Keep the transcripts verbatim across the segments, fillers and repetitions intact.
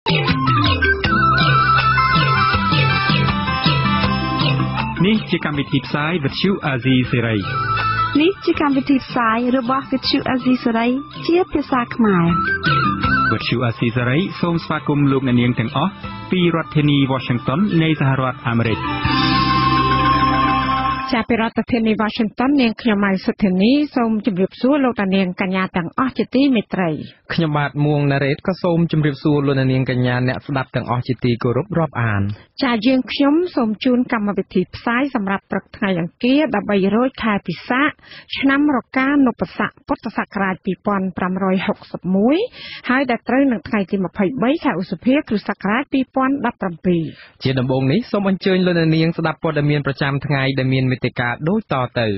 នេះជាកម្មវិធីផ្សាយវិទ្យុអាស៊ីសេរីនេះជាកម្មវិធីផ្សាយរបស់វិទ្យុអាស៊ីសេរីជាភាសាខ្មែរវិទ្យុអាស៊ីសេរីសូមស្វាគមន៍លោកអ្នកនាងទាំងអស់ពីរដ្ឋធានី Washington នៃសហរដ្ឋអាមេរិកជាប្រធានាធិបតី Washington នាងខ្ញុំម៉ៅសុធានីសូមជម្រាបសួរលោកតានាងកញ្ញាទាំងអស់ជាទីមេត្រីខ្ញុំបាទមួងណារ៉េតក៏សូមជម្រាបសួរលោកនាងកញ្ញាអ្នកស្ដាប់ទាំងអស់ជាទីគោរពរាប់អានចាយើងខ្ញុំសូមជូនកម្មវិធីផ្សាយសម្រាប់ព្រឹកថ្ងៃអង្គារ13រោចខែពិសាខឆ្នាំរកានុបស័កពុទ្ធសករាជ2561ហើយដែលត្រូវនឹងថ្ងៃទី23ខែឧសភាគ្រិស្តសករាជ2017 ជាដំបូងនេះសូមអញ្ជើញលោកនាងស្ដាប់ព័ត៌មានប្រចាំថ្ងៃដែលមានមេតិការដូចតទៅ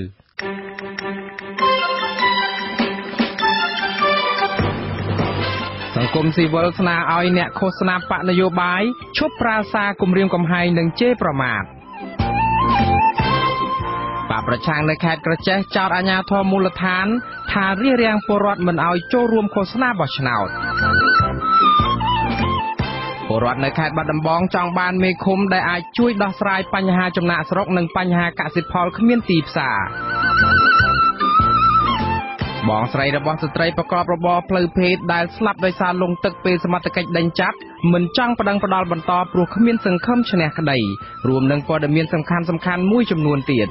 សង្គមស៊ីវិលស្នើឲ្យអ្នកឃោសនាបកនយោបាយឈប់ប្រើសារគំរាមកំហែងនិងជេរប្រមាថបកប្រឆាំងនៅខេត្តក្រចេះចោទអាជ្ញាធរមូលដ្ឋានថារារាំងពលរដ្ឋមិនឲ្យចូលរួមឃោសនាបោះឆ្នោតពលរដ្ឋនៅខេត្តបាត់ដំបងចង់បានមេឃុំដែលអាចជួយដោះស្រាយបញ្ហាចំណាកស្រុកនិងបញ្ហាកសិផលគ្មានទីផ្សារបងស្រីរបស់ស្ត្រីប្រកបរបរផ្លូវភេទដែលស្លាប់ដោយសារលង់ទឹកពេលសមត្ថកិច្ចដេញចាប់មិនចង់ប្តឹងផ្ដាល់បន្តព្រោះគ្មានសង្ឃឹមឈ្នះក្តីរួមនឹងព័ត៌មានសំខាន់សំខាន់មួយចំនួនទៀត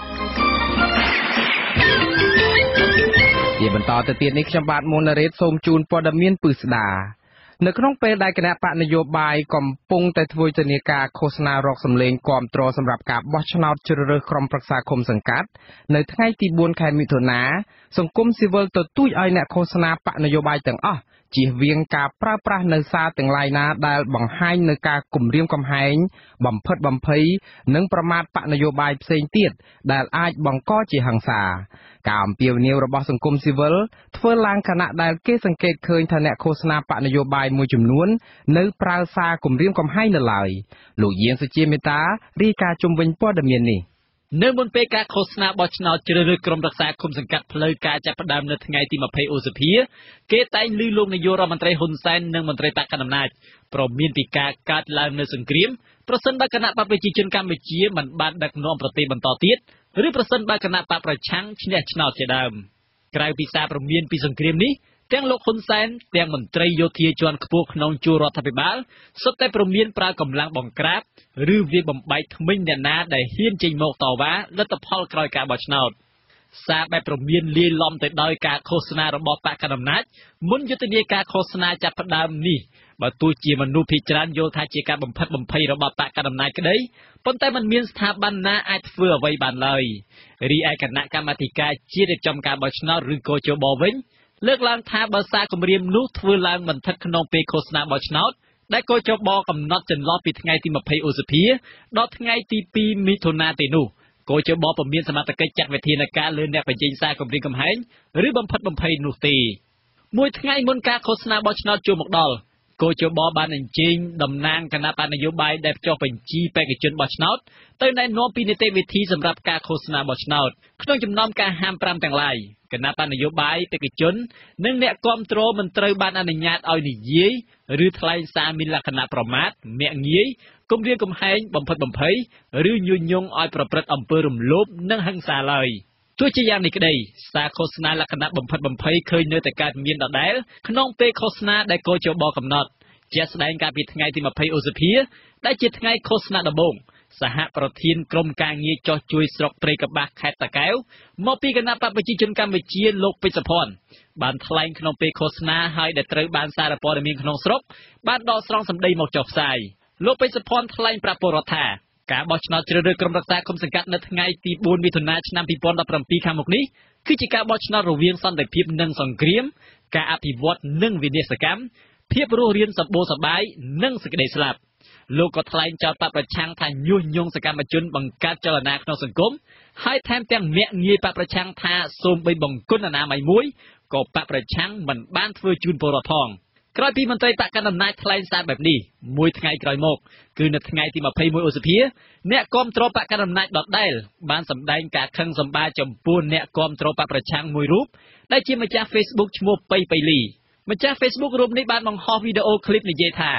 ជាបន្តទៅទៀតនេះខ្ញុំបាទមុនណារ៉េតសូមជូនព័ត៌មានពិស្ដានៅក្នុងពេលដែលគណៈបកនយោបាយកំពុងតែធ្វើទិនាការឃោសនារកសម្លេងគាំទ្រសម្រាប់ការបោះឆ្នោតជ្រើសរើសក្រុមប្រឹក្សាឃុំសង្កាត់នៅថ្ងៃទីបួនខែមិថុនាសង្គមស៊ីវិលទទូចឲ្យអ្នកឃោសនាបកនយោបាយទាំងអស់ជៀសវាងការប្រើប្រាស់នៅសារទាំងឡាយណាដែលបង្ហាញនៅការគំរាមកំហែងបំផិតបំភ័យនិងប្រមាថបកនយោបាយផ្សេងទៀតដែលអាចបង្កជាហិង្សាការអំពាវនាវរបស់សង្គមស៊ីវិលធ្វើឡើងខណៈដែលគេសង្កេតឃើញថាអ្នកឃោសនាបកនយោបាយមួយចំនួននៅប្រើសារគំរាមកំហែងនៅឡើយលោកយាងសុជាមេតារាយការណ៍ជុំវិញព័ត៌មាននេះនៅមុនពេលការឃោសនាបោះឆ្នោតជ្រើសរើសក្រុមរក្សាឃុំសង្កាត់ផ្លូវការចាប់ផ្ដើមនៅថ្ងៃទី20ឧសភាគេតែងឮលោកនាយករដ្ឋមន្ត្រីហ៊ុនសែននិងមន្ត្រីបកកណ្ដាលអំណាចព្រមមានពីការកើតឡើងនៅសង្គ្រាមប្រសិនបើគណៈបកប្រជាជនកម្ពុជាមិនបានដឹកនាំប្រទេសបន្តទៀតឬប្រសិនបើគណៈបកប្រឆាំងឈ្នះឆ្នោតជាដើមក្រៅពីសារព្រមានពីសង្គ្រាមនេះទាំងលោកហ៊ុនសែនទាំងមន្ត្រីយោធាជាន់ខ្ពស់ក្នុងជួររដ្ឋាភិបាលសុទ្ធតែព្រមានប្រើកម្លាំងបង្ក្រាបឬវាយបំបែកធ្មេញអ្នកណាដែលហ៊ានចេញមកតវ៉ាលទ្ធផលក្រោយការបោះឆ្នោតសារបែបព្រមានលាយឡំទៅដោយការឃោសនារបស់បកកណ្ដាលអំណាចមុនយុទ្ធនាការឃោសនាចាប់ផ្ដើមនេះបើទោះជាមនុស្សភាគច្រើនយល់ថាជាការបំផិតបំភ័យរបស់បកកណ្ដាលអំណាចក្តីប៉ុន្តែมันមានស្ថាប័នណាអាចធ្វើអ្វីបានឡើយរីឯគណៈកម្មាធិការជាតិរៀបចំការបោះឆ្នោតឬកោជបវិញលើកឡើងថាបើសារគម្រាមនោះធ្វើឡើងមិនស្ថិតក្នុងពេលឃោសនាបោះឆ្នោតដែលកោជបកំណត់ចន្លោះពីថ្ងៃទី20ឧសភាដល់ថ្ងៃទី2មិថុនាទេនោះកោជបពុំមានសមត្ថកិច្ចចាត់វិធានការលើអ្នកបញ្ចេញសារគម្រាមកំហែងឬបំផិតបំភ័យនោះទេមួយថ្ងៃមុនការឃោសនាបោះឆ្នោតចូលមកដល់កោជបបានអញ្ជើញតំណាងគណៈបកនយោបាយដែលចុះបញ្ជីបេក្ខជនបោះឆ្នោតទៅណែនាំពីនីតិវិធីសម្រាប់ការឃោសនាបោះឆ្នោតក្នុងចំណោមការហាមប្រាមទាំងឡាយគណៈបកនយោបាយបេក្ខជននិងអ្នកគាំទ្រមិនត្រូវបានអនុញ្ញាតឲ្យនិយាយឬថ្លែងសារមានលក្ខណៈប្រមាថមាក់ងាយគំរាមកំហែងបំផិតបំភ័យឬញុះញង់ឲ្យប្រព្រឹត្តអំពើរំលោភនិងហិង្សាឡើយទោះជាយ៉ាងនេះក្តីសារឃោសនាលក្ខណៈបំផិតបំភ័យឃើញនៅតែកើតមានដដែលក្នុងពេលឃោសនាដែលកោជបកំណត់ជាស្ដែងកាលពីថ្ងៃទី20ឧសភាដែលជាថ្ងៃឃោសនាដំបូងសហប្រធានក្រុមការងារចោះជួយស្រុកព្រៃកបាស់ខេត្តតាកែវមកពីគណៈបកប្រជាជនកម្ពុជាលោកពេជ្រសុភ័ណ្ឌបានថ្លែងក្នុងពេលឃោសនាហើយដែលត្រូវបានសារព័ត៌មានក្នុងស្រុកបានដកស្រង់សម្ដីមកចុះផ្សាយលោកពេជ្រសុភ័ណ្ឌថ្លែងប្រាប់ពលរដ្ឋថាការបោះឆ្នោតជ្រើសរើសក្រុមរក្សាឃុំសង្កាត់នៅថ្ងៃទី4មិថុនាឆ្នាំ2017ខាងមុខនេះគឺជាការបោះឆ្នោតរវាងសន្តិភាពនិងសង្គ្រាមការអភិវឌ្ឍនិងវិនាសកម្មភាពរស់រានសម្បូរសប្បាយនិងសេចក្តីស្លាប់លោកក៏ថ្លែងចោទបកប្រឆាំងថាញុះញង់សកម្មជនបង្កើតចលនាក្នុងសង្គមហើយថែមទាំងមាក់ងាយបកប្រឆាំងថាសូមបីបង្គន់អនាម័យមួយក៏បកប្រឆាំងមិនបានធ្វើជូនពលរដ្ឋផងក្រោយពីមន្ត្រីបកកណ្ដាលអំណាចថ្លែងសារបែបនេះមួយថ្ងៃក្រោយមកគឺនៅថ្ងៃទី21ឧសភាអ្នកគាំទ្របកកណ្ដាលអំណាចដដែលបានសម្ដែងការខឹងសម្បារចំពោះអ្នកគាំទ្របកប្រឆាំងមួយរូបដែលជាម្ចាស់ Facebook ឈ្មោះប៉ៃប៉ៃលីម្ចាស់ Facebook រូបនេះបានបង្ហោះវីដេអូឃ្លីបនិយាយថា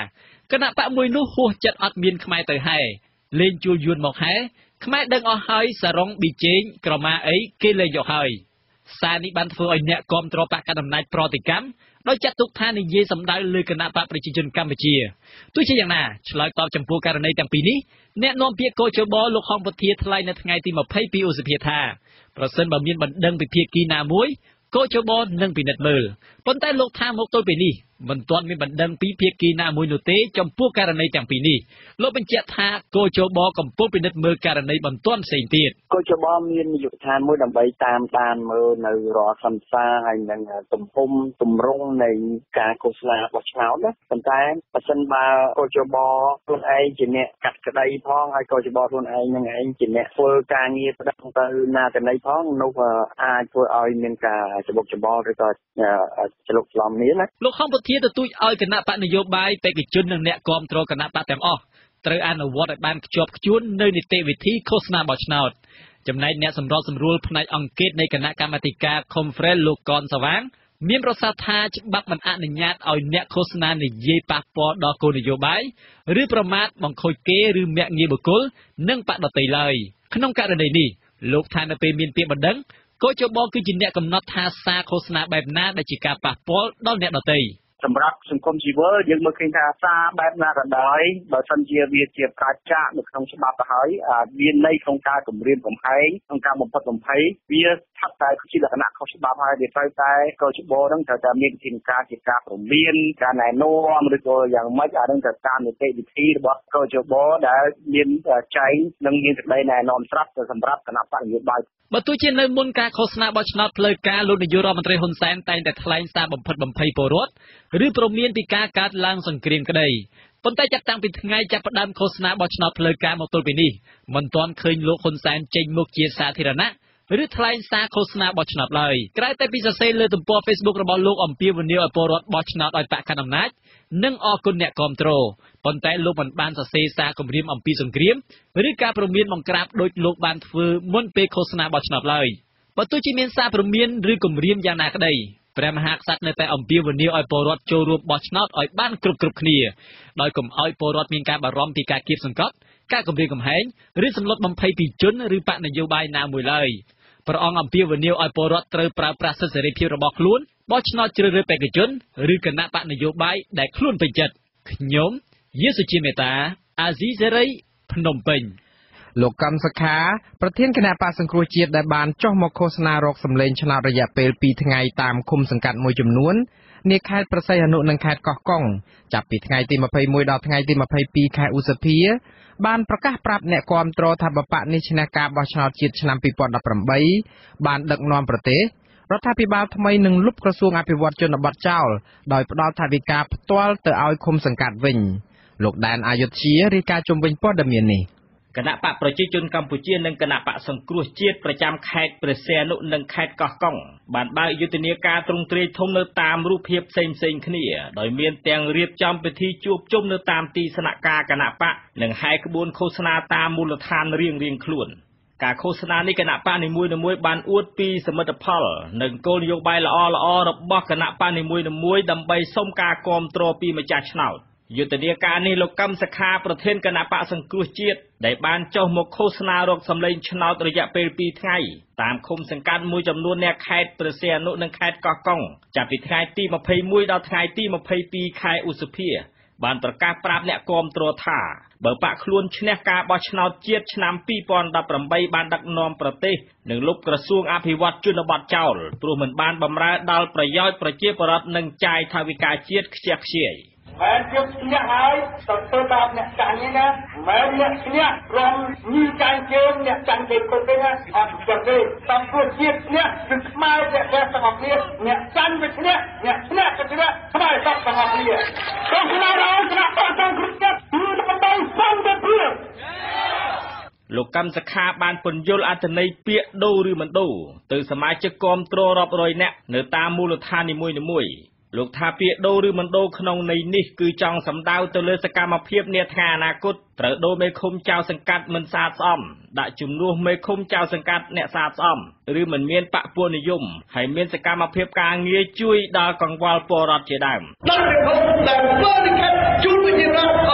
គណៈបកមួយនោះហួសចិត្តអត់មានខ្មែរទៅហែលេងជួលយួនមកហែខ្មែរដឹងអស់ហើយសារងប៊ីជេងក្រមាអីគេលេងយកហើយសារនេះបានធ្វើឲ្យអ្នកគាំទ្របកកណ្ដាលអំណាចប្រតិកម្មដោយចាត់ទុកថានិយាយសម្ដៅលើគណៈបកប្រជាជនកម្ពុជាទោះជាយ៉ាងណាឆ្លើយតបចំពោះករណីទាំងពីរនេះអ្នកនាំពាក្យកោជបលោកហងពធាថ្លែងនៅថ្ងៃទីម្ភៃពីរឧសភាថាប្រសិនបើមានបណ្ដឹងពីភាគីណាមួយកោជបនឹងពិនិត្យមើលប៉ុន្តែលោកថាមកទល់ពេលនេះមិនទាន់មានបណ្ដឹងពីភាគីណាមួយនោះទេចំពោះករណីទាំងពីរនេះលោកបញ្ជាក់ថាកោជបកំពុងពិនិត្យមើលករណីបន្ទាន់ផ្សេងទៀតកោជបមាននាយកដ្ឋានមួយដើម្បីតាមដានមើលនៅរាល់ខ្លឹមសារហើយនឹងទំហំទម្រង់នៃការឃោសនាបោះឆ្នោតណាប៉ុន្តែបើសិនបើកោជបខ្លួនឯងជាអ្នកកាត់ក្តីផងហើយកោជបខ្លួនឯងនឹងឯងជាអ្នកធ្វើការងារផ្ដឹងទៅណាទៅណីផងនោះអាចធ្វើឲ្យមានការច្បុកច្បល់ឬក៏ច្រឡុកច្រឡំនេះណាលោកហងពធាទទូចឲ្យគណៈបកនយោបាយបេក្ខជននិងអ្នកគាំទ្រគណៈបកទាំងអស់ត្រូវអនុវត្តឲ្យបានខ្ជាប់ខ្ជួននៅនីតិវិធីឃោសនាបោះឆ្នោតចំណែកអ្នកសម្របសម្រួលផ្នែកអង្គការនៃគណៈកម្មាធិការ Conference លោកកនសវាងមានប្រសាសន៍ថាច្បាប់មិនអនុញ្ញាតឲ្យអ្នកឃោសនានិយាយប៉ះពាល់ដល់គោលនយោបាយឬប្រមាថបង្ខូចគេឬមាក់ងាយបុគ្គលនិងបដិឡើយក្នុងករណីនេះលោកថានៅពេលមានពាក្យបណ្ដឹងកោជបគឺជាអ្នកកំណត់ថាសារឃោសនាបែបណាដែលជាការប៉ះពាល់ដល់អ្នកដទៃសម្រាប់សង្គមស៊ីវិលយើងមើលឃើញថាសារបែបណាក៏ដោយបើសិនជាវាជាកាចចាក់នៅក្នុងច្បាប់ទៅហើយវានៃក្នុងការគម្រាមកំហែងក្នុងការបំផិតបំភ័យវាស្ថិតតែជាលក្ខណៈខុសច្បាប់ហើយវាត្រូវតែកោជបនឹងត្រូវតែមានវិធានការជាការព្រមានការណែនាំឬក៏យ៉ាងម៉េចអានឹងត្រូវតាមនីតិវិធីរបស់កោជបដែលមានចែងនិងមានសេចក្តីណែនាំស្រាប់សម្រាប់គណៈបកនយោបាយបើទោះជានៅមុនការឃោសនាបោះឆ្នោតផ្លូវការលោកនាយករដ្ឋមន្ត្រីហ៊ុនសែនតែងតែថ្លែងសារបំផិតបំភ័យពលរដ្ឋឬព្រមានពីការកើតឡើងសង្គ្រាមក្តីប៉ុន្តែចាប់តាំងពីថ្ងៃចាប់ផ្ដើមឃោសនាបោះឆ្នោតផ្លូវការមកទល់ពេលនេះមិនទាន់ឃើញលោកហ៊ុនសែនចេញមុខជាសាធារណៈឬថ្លែងសារឃោសនាបោះឆ្នោតឡើយក្រៅតែពីសរសេរលើទំព័រ Facebook របស់លោកអំពាវនាវឲ្យពលរដ្ឋបោះឆ្នោតឲ្យបកកណ្ដាលអំណាចនិងអរគុណអ្នកគាំទ្រប៉ុន្តែលោកមិនបានសរសេរសារគម្រាមអំពីសង្គ្រាមឬការព្រមានបង្ក្រាបដោយលោកបានធ្វើមុនពេលឃោសនាបោះឆ្នោតឡើយបើទោះជាមានសារព្រមានឬគម្រាមយ៉ាងណាក្តីព្រះមហាក្សត្រនៅតែអំពាវនាវឲ្យពលរដ្ឋចូលរួមបោះឆ្នោតឲ្យបានគ្រប់គ្រប់គ្នាដោយកុំឲ្យពលរដ្ឋមានការបារម្ភពីការគៀបសង្កត់ការគំរាមកំហែងឬសម្លុតបំភ័យពីជនឬបកនយោបាយណាមួយឡើយព្រះអង្គអំពាវនាវឲ្យពលរដ្ឋត្រូវប្រើប្រាស់សិទ្ធិសេរីភាពរបស់ខ្លួនបោះឆ្នោតជ្រើសរើសបេក្ខជនឬគណៈបកនយោបាយដែលខ្លួនពេញចិត្តខ្ញុំយេសុជាមេតាអាស៊ីសេរីភ្នំពេញលោកកម្មសខាប្រធានគណៈបកសង្គ្រោះជាតិដែលបានចុះមកឃោសនារកសម្លេងឆ្នោតរយៈពេលពីរថ្ងៃតាមឃុំសង្កាត់មួយចំនួននាខេត្តប្រស័យអនុនិងខេត្តកោះកុងចាប់ពីថ្ងៃទីម្ភៃមួយដល់ថ្ងៃទីម្ភៃពីរខែឧសភាបានប្រកាសប្រាប់អ្នកគាំទ្រថាបព្វនេះឈ្នះការបោះឆ្នោតជាតិឆ្នាំពីរពាន់ដប់ប្រាំបីបានដឹកនាំប្រទេសរដ្ឋាភិបាលថ្មីនឹងលុបក្រសួងអភិវឌ្ឍជនបទចោលដោយផ្ដល់ថវិកាផ្ទាល់ទៅឲ្យឃុំសង្កាត់វិញលោកដែនអាយុធ្យារាយការណ៍ជុំវិញព័ត៌មាននេះគណៈបកប្រជាជនកម្ពុជានិងគណៈបកសង្គ្រោះជាតិប្រចាំខេត្តព្រះសីហនុនិងខេត្តកោះកុងបានបើកយុទ្ធនាការទ្រង់ទ្រាយធំនៅតាមរូបភាពផ្សេងៗគ្នាដោយមានទាំងរៀបចំពិធីជួបជុំនៅតាមទីស្នាក់ការគណៈបកនិងហែកក្បួនឃោសនាតាមមូលដ្ឋានរៀងៗខ្លួនការឃោសនានេះគណៈបកនីមួយៗបានអួតពីសមិទ្ធផលនិងគោលនយោបាយល្អៗរបស់គណៈបកនីមួយៗដើម្បីសុំការគាំទ្រពីម្ចាស់ឆ្នោតយុទ្ធនាការនេះលោកកម្មសខាប្រធានគណៈបកសង្គ្រោះជាតិដែលបានចុះមកឃោសនារកសម្លេងឆ្នោតរយៈពេលពីរថ្ងៃតាមឃុំសង្កាត់មួយចំនួននៅខេត្តព្រះសីហនុនិងខេត្តកោះកុងចាប់ពីថ្ងៃទីម្ភៃមួយដល់ថ្ងៃទីម្ភៃពីរខែឧសភាបានប្រកាសប្រាប់អ្នកគាំទ្រថាបើបកខ្លួនឈ្នះការបោះឆ្នោតជាតិឆ្នាំពីរពាន់ដប់ប្រាំបីបានដឹកនាំប្រទេសនិងលុបក្រសួងអភិវឌ្ឍជនបទចោលព្រោះមិនបានបម្រើដល់ប្រយោជន៍ប្រជាពលរដ្ឋនិងចាយថវិកាជាតិខ្ជះខ្ជាយមែនយកឈ្នះហើយទៅធ្វើបាបអ្នកចាញ់នេះណាមែនអ្នកឈ្នះរំញីចាញ់ជើងអ្នកចាញ់គេគ្រប់ទេណាអត់ចឹងទេតាមព្រោះជាតិឈ្នះគឺខ្មែរតែតែទាំងអស់គ្នាអ្នកចាញ់វាឈ្នះអ្នកឈ្នះក៏ឈ្នះខ្មែរតែទាំងអស់គ្នាទៅខ្មែរហើយគណៈបកសង្គ្រោះជាតិគឺដើម្បីសន្តិភាពលោកកម្មសខាបានពន្យល់អត្ថន័យពាក្យដូរឬមិនដូរទៅសមាជិកគាំទ្ររាប់រយនាក់នៅតាមមូលដ្ឋាននីមួយៗលោកថាពាក្យដូរឬមិនដូរក្នុងន័យនេះគឺចង់សម្ដៅទៅលើសកម្មភាពនាថ្ងៃអនាគតត្រូវដូរមេឃុំចៅសង្កាត់មិនស្អាតស្អំដាក់ជំនួសមេឃុំចៅសង្កាត់អ្នកស្អាតស្អំឬមិនមានបកពួកនិយមហើយមានសកម្មភាពការងារជួយដល់កង្វល់ពលរដ្ឋជាដើមដល់មេឃុំដែលធ្វើនឹងជួយវិញ្ញាណ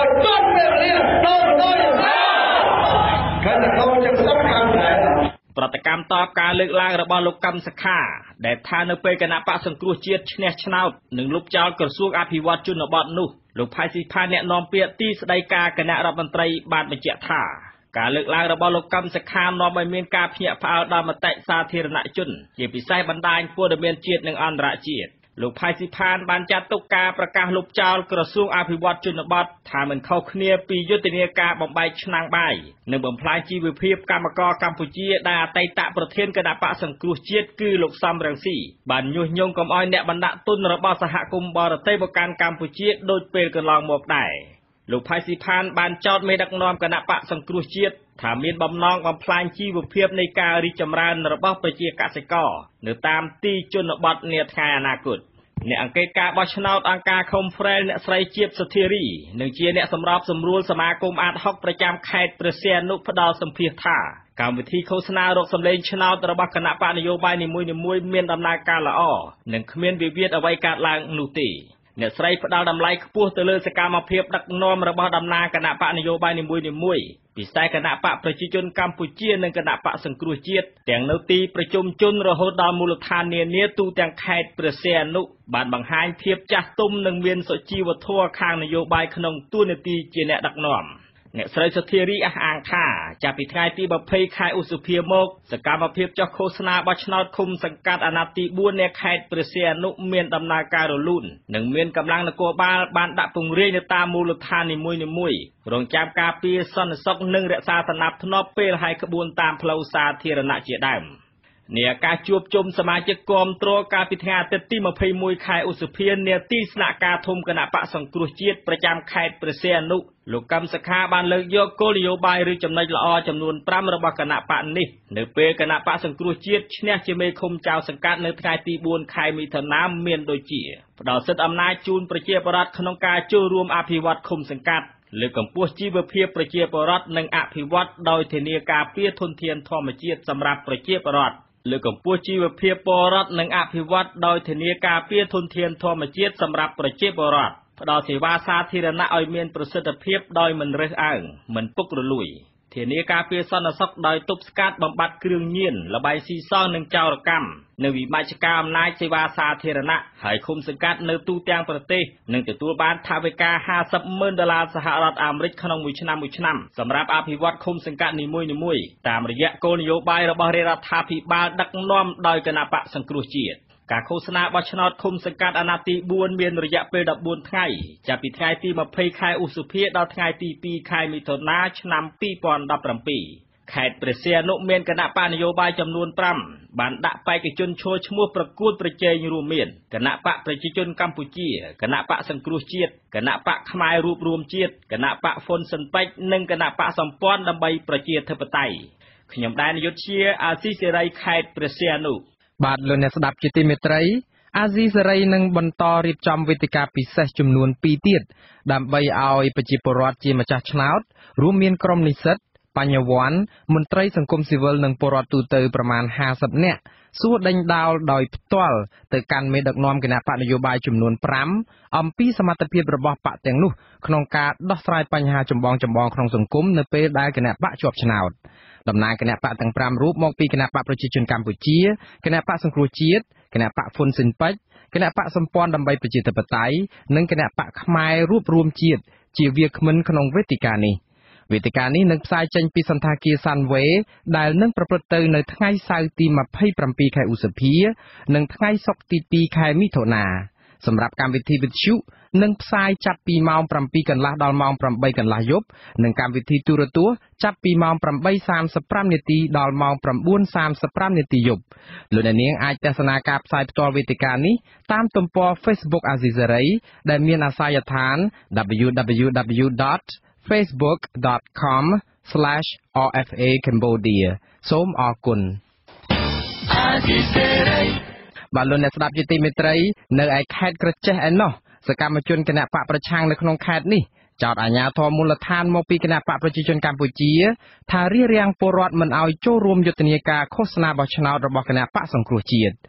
ប្រតិកម្មតបការលើកឡើងរបស់លោកកឹមសុខាដែលថានៅពេលគណៈបកសង្គ្រោះជាតិឈ្នះឆ្នោតនឹងលុបចោលក្រសួងអភិវឌ្ឍជនបទនោះលោកផៃស៊ីផានអ្នកនាំពាក្យទីស្តីការគណៈរដ្ឋមន្ត្រីបានបញ្ជាក់ថាការលើកឡើងរបស់លោកកឹមសុខានាំឲ្យមានការភ្ញាក់ផ្អើលដល់មតិសាធារណជនជាពិសេសបណ្ដាញព័ត៌មានជាតិនិងអន្តរជាតិលោកផៃស៊ីផានបានចាត់ទុកការប្រកាសលុបចោលក្រសួងអភិវឌ្ឍជនបទថាមិនខុសគ្នាពីយុទ្ធនាការបំបែកឆ្នាំងបាយនិងបំផ្លាញជីវភាពកម្មករកម្ពុជាដែលអតីតប្រធានគណៈបកសង្គ្រោះជាតិគឺលោកសំរងស៊ីបានញុះញង់កុំឲ្យអ្នកបណ្ដាក់ទុនរបស់សហគមន៍បរទេសមកកាន់កម្ពុជាដូចពេលកន្លងមកដែរលោកផៃស៊ីផានបានចោទមេដឹកនាំគណៈបកសង្គ្រោះជាតិថាមានបំណងបំផ្លាញជីវភាពនៃការរីកចម្រើនរបស់ប្រជាកសិករនៅតាមទីជនបទនាថ្ងៃអនាគតអ្នកអង្កេតការបោះឆ្នោតអង្គការ Khmer អ្នកស្រីជាបសុធារីនិងជាអ្នកសម្របសម្រួលសមាគមអាតហុកប្រចាំខេត្តព្រះសីហនុផ្ដល់សម្ភាសថាកម្មវិធីឃោសនារកសម្លេងឆ្នោតរបស់គណៈបកនយោបាយនីមួយៗមានដំណើរការល្អនិងគ្មានវិវាទអ្វីកើតឡើងនោះទេអ្នកស្រីផ្ដល់តម្លៃខ្ពស់ទៅលើសកម្មភាពដឹកនាំរបស់តំណាងគណៈបកនយោបាយនីមួយៗពិសេសគណៈបកប្រជាជនកម្ពុជានិងគណៈបកសង្គ្រោះជាតិទាំងនៅទីប្រជុំជនរហូតដល់មូលដ្ឋាននានាទូទាំងខេត្តព្រះសីហនុបានបង្ហាញភាពចាស់ទុំនិងមានសុជីវធម៌ខាងនយោបាយក្នុងតួនាទីជាអ្នកដឹកនាំអ្នកស្រីសុធារីអះអាងថាចាប់ពីថ្ងៃទីยี่สิบខែឧសភាមកសកម្មភាពចុះឃោសនាបោះឆ្នោតឃុំសង្កាត់អាណត្តិទីbốnនៃខេត្តព្រះសីហនុមានដំណើរការរលូននិងមានកម្លាំងនគរបាលបានដាក់ពង្រាយនៅតាមមូលដ្ឋាននីមួយៗរងចាំការពារសន្តិសុខនិងរក្សាសណ្ដាប់ធ្នាប់ពេលហាយក្បួនតាមផ្លូវសាធារណៈជាដើមនាការជួបជុំសមាជិកគាំទ្រកាលពីថ្ងៃអាទិត្យទីยี่สิบเอ็ดខែឧសភានាទីស្នាក់ការធំគណៈបកសង្គ្រោះជាតិប្រចាំខេត្តព្រះសីហនុលោកកឹមសុខាបានលើកយកគោលនយោបាយឬចំណុចល្អចំនួនfiveរបស់គណៈបកនេះនៅពេលគណៈបកសង្គ្រោះជាតិឈ្នះជាមេឃុំចៅសង្កាត់នៅថ្ងៃទីfourខែមិថុនាមានដូចជាផ្ដល់សិទ្ធិអំណាចជូនប្រជាពលរដ្ឋក្នុងការចូលរួមអភិវឌ្ឍឃុំសង្កាត់លើកកម្ពស់ជីវភាពប្រជាពលរដ្ឋនិងអភិវឌ្ឍដោយធានាការពារធនធានធម្មជាតិសម្រាប់ប្រជាពលរដ្ឋលើកកម្ពស់ជីវភាពពលរដ្ឋនិងអភិវឌ្ឍដោយធានាការពារធនធានធម្មជាតិសម្រាប់ប្រជាពលរដ្ឋផ្ដល់សេវាសាធារណៈឲ្យមានប្រសិទ្ធភាពដោយមិនរើសអើងមិនពុករលួយធានាការពារសន្តិសុខដោយទប់ស្កាត់បំបត្តិគ្រឿងញៀនល្បែងស៊ីសងនិងចោរកម្មនៅវិមជ្ឈការអំណាចសេវាសាធារណៈហើយឃុំសង្កាត់នៅទូទាំងប្រទេសនឹងទទួលបានថវិកាห้าสิบหมื่นដុល្លារសហរដ្ឋអាមេរិកក្នុងមួយឆ្នាំមួយឆ្នាំសម្រាប់អភិវឌ្ឍឃុំសង្កាត់នីមួយៗតាមរយៈគោលនយោបាយរបស់រាជរដ្ឋាភិបាលដឹកនាំដោយគណៈបកសង្គ្រោះជាតិការឃោសនាបោះឆ្នោតឃុំសង្កាត់អាណត្តិទីfourមានរយៈពេលfourteenថ្ងៃចាប់ពីថ្ងៃទីtwentyខែឧសភាដល់ថ្ងៃទីtwoខែមិថុនាឆ្នាំtwo thousand seventeenខេត្តព្រះសីហនុមានគណៈបកនយោបាយចំនួនfiveបានដាក់បេក្ខជនឈរឈ្មោះប្រកួតប្រជែងរួមមានគណៈបកប្រជាជនកម្ពុជាគណៈបកសង្គ្រោះជាតិគណៈបកខ្មែររួបរวมជាតិគណៈបកហ្វុនស៊ិនប៉ិចនិងគណៈបកសម្ព័ន្ធដើម្បីប្រជាធិបតេយ្យខ្ញុំដែរនាយកជាអាស៊ីសេរីខេត្តព្រះសីហនុបាទលោកអ្នកស្ដាប់ជាទីមេត្រីអាស៊ីសេរីនឹងបន្តរៀបចំវេទិកាពិសេសចំនួនtwoទៀតដើម្បីឲ្យប្រជាពលរដ្ឋជាម្ចាស់ឆ្នោតរួមមានក្រុមនិស្សិតបញ្ញវន្តមន្ត្រីសង្គមស៊ីវិលនិងពលរដ្ឋទូទៅប្រមាណfiftyនាក់សួរដេញដោលដោយផ្ទាល់ទៅកាន់មេដឹកនាំគណៈបកនយោបាយចំនួនfiveអំពីសមត្ថភាពរបស់បកទាំងនោះក្នុងការដោះស្រាយបញ្ហាចម្បងចម្បងក្នុងសង្គមនៅពេលដែលគណៈបកជាប់ឆ្នោតតំណាងគណៈបកទាំងfiveរូបមកពីគណៈបកប្រជាជនកម្ពុជាគណៈបកសង្គ្រោះជាតិគណៈបកហ្វុនស៊ិនប៉ិចគណៈបកសម្ព័ន្ធដើម្បីប្រជាធិបតេយ្យនិងគណៈបកខ្មែររួបរวมជាតិជាវាគ្មិនក្នុងវេទិកានេះវេទិកានេះនឹងផ្សាយចេញពីសន្តាគារ Sunway ដែលនឹងប្រព្រឹត្តទៅនៅថ្ងៃសៅរ៍ទីtwenty-sevenខែឧសភានិងថ្ងៃសុក្រទីtwoខែមិថុនាសម្រាប់កម្មវិធីវិទ្យុនឹងផ្សាយចាប់ពីម៉ោងsevenកន្លះដល់ម៉ោងeightកន្លះយប់និងកម្មវិធីទូរទស្សន៍ចាប់ពីម៉ោងeight thirty-fiveនាទីដល់ម៉ោងnine thirty-fiveនាទីយប់លោកអ្នកនាងអាចទស្សនាការផ្សាយផ្ទាល់វេទិកានេះតាមទំព័រ Facebook អាស៊ីសេរីដែលមានអាសយដ្ឋាន double-u double-u double-u dot facebook dot com slash R F A Cambodia សូមអរគុណអាស៊ីសេរីបាទលោកអ្នកស្ដាប់ជាទីមេត្រីនៅឯខេត្តក្រចេះឯណោះសកម្មជនគណៈបកប្រឆាំងនៅក្នុងខេត្តនេះចោទអាជ្ញាធរមូលដ្ឋានមកពីគណៈបកប្រជាជនកម្ពុជាថារារាំងពលរដ្ឋមិនឲ្យចូលរួមយុទ្ធនាការឃោសនាបោះឆ្នោតរបស់គណៈបកសង្គ្រោះជាតិ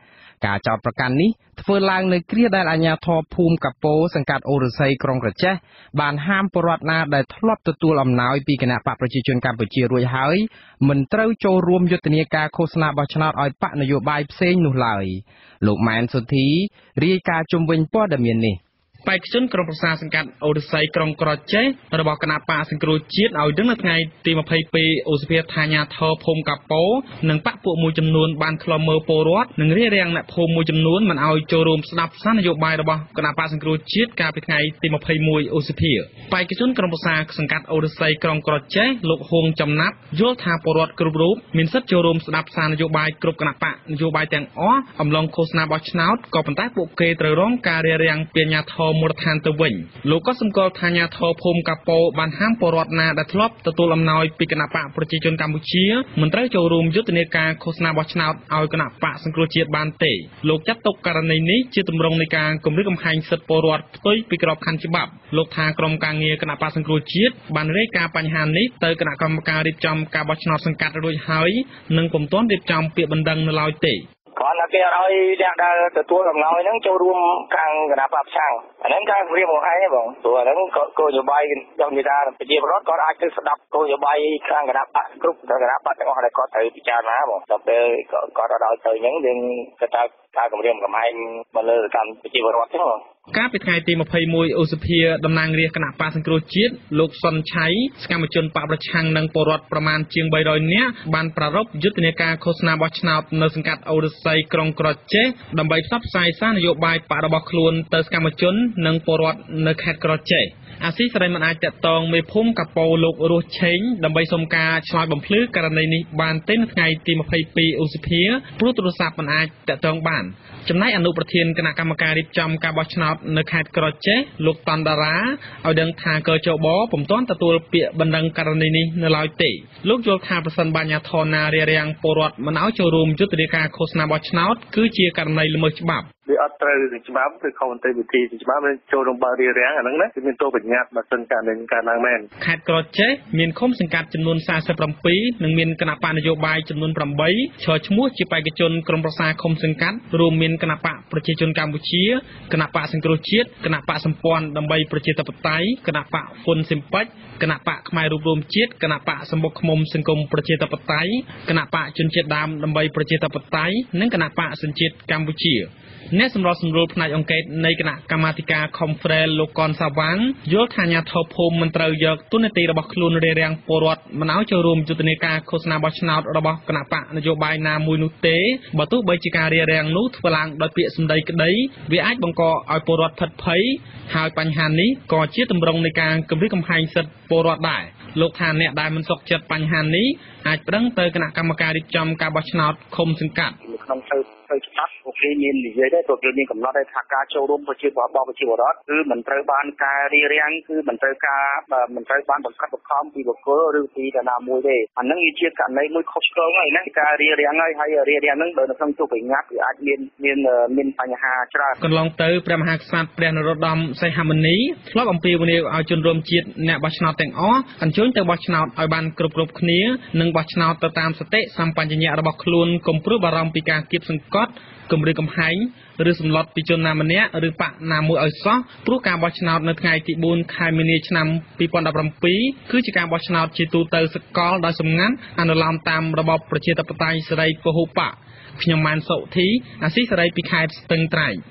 ការចោទប្រកាន់នេះធ្វើឡើងនៅគ្រាដែលអាជ្ញាធរភូមិកាពោសង្កាត់អូរស័យក្រុងក្រចេះបានហាមពលរដ្ឋណាដែលធ្លាប់ទទួលអំណោយពីគណៈបកប្រជាជនកម្ពុជារួចហើយមិនត្រូវចូលរួមយុទ្ធនាការឃោសនាបោះឆ្នោតឲ្យបកនយោបាយផ្សេងនោះឡើយលោកម៉ែនសុធីរាយការណ៍ជុំវិញព័ត៌មាននេះបេក្ខជនក្រុមប្រឹក្សាសង្កាត់អូរស័យក្រុងក្រចេះរបស់គណៈបកសង្គ្រោះជាតិឲ្យដឹងនៅថ្ងៃទីยี่สิบสองឧសភាថាញាធរភូមិកាពោនិងបកពួកមួយចំនួនបានខ្លំមើលពលរដ្ឋនិងរារាំងអ្នកភូមិមួយចំនួនមិនឲ្យចូលរួមស្ដាប់សារនយោបាយរបស់គណៈបកសង្គ្រោះជាតិកាលពីថ្ងៃទីยี่สิบเอ็ดឧសភាបេក្ខជនក្រុមប្រឹក្សាសង្កាត់អូរស័យក្រុងក្រចេះលោកហួងចំណាប់យល់ថាពលរដ្ឋគ្រប់រូបមានសិទ្ធិចូលរួមស្ដាប់សារនយោបាយគ្រប់គណៈបកនយោបាយទាំងអស់អំឡុងឃោសនាបោះឆ្នោតក៏ប៉ុន្តែពួកគេត្រូវរងការរារាំងពីអាជ្ញាធរមូលដ្ឋានទៅវិញលោកក៏សម្គាល់ថាអាជ្ញាធរភូមិកាពោបានហាមពលរដ្ឋណាដែលធ្លាប់ទទួលអំណោយពីគណៈបកប្រជាជនកម្ពុជាមិនត្រូវចូលរួមយុទ្ធនាការឃោសនាបោះឆ្នោតឲ្យគណៈបកសង្គ្រោះជាតិបានទេលោកចាត់ទុកករណីនេះជាទម្រង់នៃការគំរាមកំហែងសិទ្ធិពលរដ្ឋផ្ទុយពីក្របខ័ណ្ឌច្បាប់លោកថាក្រុមការងារគណៈបកសង្គ្រោះជាតិបានរាយការណ៍បញ្ហានេះទៅគណៈកម្មការរៀបចំការបោះឆ្នោតសង្កាត់រួចហើយនិងពុំទាន់រៀបចំពាក្យបណ្ដឹងនៅឡើយទេគាត់ថាគេអត់ឲ្យអ្នកដែលទទួលអំណោយហ្នឹងចូលរួមខាងគណៈបព្វឆាំងអាហ្នឹងការរៀបមកឯងបងព្រោះអាហ្នឹងក៏គោលនយោបាយយកនិយាយថាប្រជាពលរដ្ឋគាត់អាចទៅស្ដាប់គោលនយោបាយខាងគណៈបព្វគ្រប់គណៈបព្វទាំងអស់ដែលគាត់ត្រូវពិចារណាបងដល់ពេលគាត់អត់ឲ្យទៅអញ្ចឹងយើងគេថាការគម្រាមកំហែងមកលើកម្មប្រជាពលរដ្ឋហ្នឹងបងកាលពីថ្ងៃទីยี่สิบเอ็ดឧសភាតំណាងរាស្ត្រគណៈបកសង្គ្រោះជាតិលោកសុនឆៃសកម្មជនបកប្រឆាំងនិងពលរដ្ឋប្រមាណជាងបីរយនាក់បានប្រារព្ធយុទ្ធនាការឃោសនាបោះឆ្នោតនៅសង្កាត់អូរស័យក្រុងក្រចេះដើម្បីផ្សព្វផ្សាយសារនយោបាយបករបស់ខ្លួនទៅសកម្មជននិងពលរដ្ឋនៅខេត្តក្រចេះអាស៊ីសេរីមិនអាចតាក់ទងមេភូមិកាពោលោករស់ឆេងដើម្បីសុំការឆ្លើយបំភ្លឺករណីនេះបានទេនៅថ្ងៃទីยี่สิบสองឧសភាព្រោះទូរស័ព្ទមិនអាចតាក់ទងបានចំណែកអនុប្រធានគណៈកម្មការរៀបចំការបោះឆ្នោតនៅខេត្តក្រចេះលោកតន្តរាឲ្យដឹងថាកជបពុំទាន់ទទួលពាក្យបណ្ដឹងករណីនេះនៅឡើយទេលោកយល់ថាប្រសិនបើអាជ្ញាធរណារារាំងពលរដ្ឋមិនឲ្យចូលរួមយុទ្ធនាការឃោសនាបោះឆ្នោតគឺជាករណីល្មើសច្បាប់វាអត់ត្រូវច្បាប់ឬខុសមន្ត្រីវិធីច្បាប់ចូលរួមបើរារាំងអាហ្នឹងណាគឺមានទោសបញ្ញត្តិបើសិនការនឹងការឡើងមែនខេត្តក្រចេះមានឃុំសង្កាត់ចំនួនสี่สิบเจ็ดនិងមានគណៈបកនយោបាយចំនួនแปดឈរឈ្មោះជាបេក្ខជនក្រុមប្រឹក្សាឃុំសង្កាត់រួមមានគណៈបកប្រជាជនកម្ពុជាគណៈបកសង្គ្រោះជាតិគណៈបកសម្ព័ន្ធដើម្បីប្រជាធិបតេយ្យគណៈបកហ៊ុនស៊ិមប៉ិចគណៈបកខ្មែររួបរวมជាតិគណៈបកសម្បុកឃុំសង្គមប្រជាធិបតេយ្យគណៈបកជនជាតិដើមដើម្បីប្រជាធិបតេយ្យនិងគណៈបកសញ្ជាតិកម្ពុជាអ្នកសម្របសម្រួលផ្នែកអង្គការនៃគណៈកម្មាធិការ Khmer លោកកនសាវាងយល់ថាអាជ្ញាធរភូមិមិនត្រូវយកទូនាទីរបស់ខ្លួនរារាំងពលរដ្ឋមិនឲ្យចូលរួមយុទ្ធនាការឃោសនាបោះឆ្នោតរបស់គណៈបកនយោបាយណាមួយនោះទេបើទោះបីជាការរារាំងនោះធ្វើឡើងដោយពាក្យសម្ដីក្តីវាអាចបង្កឲ្យពលរដ្ឋភិតភ័យហើយបញ្ហានេះក៏ជាទម្រង់នៃការគំរាមកំហែងសិទ្ធិពលរដ្ឋដែរលោកថាអ្នកដែលមិនសុខចិត្តបញ្ហានេះអាចប្តឹងទៅគណៈកម្មការរៀបចំការបោះឆ្នោតឃុំសង្កាត់ក្នុងទៅទៅច្បាប់ពួកគេមាននិយាយដែរពួកគេមានកំណត់ថាការចូលរួមប្រជាពលរដ្ឋប្រជាពលរដ្ឋគឺមិនត្រូវបានការរារាំងគឺមិនត្រូវការមិនត្រូវបានបង្ខិតបង្ខំពីបុគ្គលឬពីតាណាមួយទេអានឹងវាជាករណីមួយខុសឆ្គងហើយណាការរារាំងហើយហើយរារាំងហ្នឹងបើនៅក្នុងទូបញ្ញត្តិវាអាចមានមានមានបញ្ហាច្រើនកន្លងទៅព្រះមហាក្សត្រព្រះនរោត្តមសីហមុនីធ្លាប់អំពាវនាវឲ្យជនរួមជាតិអ្នកបោះឆ្នោតទាំងអស់អញ្ជើញទៅបោះឆ្នោតឲ្យបានគ្រប់គ្រប់គ្នានិងបោះឆ្នោតទៅតាមសតិសម្បញ្ញៈរបស់ខ្លួនកុំព្រួយបារម្ភពីការគៀបសង្កត់គំរាមកំហែងឬសម្លុតពីជនណាម្នាក់ឬបកណាមួយឲ្យសោះព្រោះការបោះឆ្នោតនៅថ្ងៃទីbốnខែមីនាឆ្នាំពីរពាន់ដប់ប្រាំពីរគឺជាការបោះឆ្នោតជាទូទៅសកលដោយសម្ងាត់អនុលោមតាមរបបប្រជាធិបតេយ្យសេរីពហុបកខ្ញុំម៉ានសុធីអាស៊ីសេរីពីខេត្តស្ទឹងត្រែង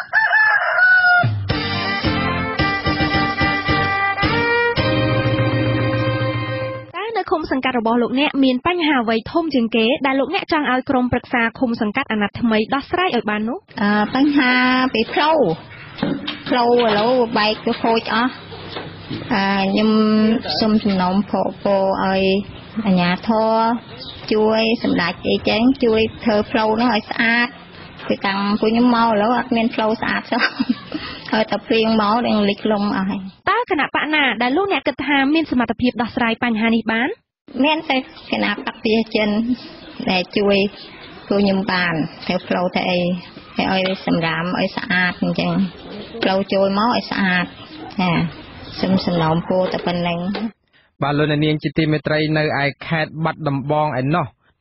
ឃុំសង្កាត់របស់លោកអ្នកមានបញ្ហាអ្វីធំជាងគេដែលលោកអ្នកចង់ឲ្យក្រុមប្រឹក្សាឃុំសង្កាត់អាណត្តិថ្មីដោះស្រាយឲ្យបាននោះអឺបញ្ហាពីផ្លូវផ្លូវឥឡូវបែកទៅខូចអស់អឺខ្ញុំសូមសំណូមពរពរឲ្យអាជ្ញាធរជួយសម្ដេចអីចឹងជួយធ្វើផ្លូវនោះឲ្យស្អាតពីតាំងពួកខ្ញុំមកឥឡូវអត់មានផ្លូវស្អាតសោះហើយតែព្រៀងមកនឹងលិចលំអស់ហើយតើគណៈបកណាដែលលោកអ្នកគិតថាមានសមត្ថភាពដោះស្រាយបញ្ហានេះបានមានតែគណៈបកប្រជាជនដែលជួយពួកខ្ញុំបានធ្វើផ្លូវទៅអីឲ្យសម្រាមឲ្យស្អាតអញ្ចឹងផ្លូវចូលមកឲ្យស្អាតចាសូមសំណូមពរតែប៉ុណ្្នឹងបាទលោកនាងជាទីមេត្រីនៅឯខេត្តបាត់ដំបងឯណោះ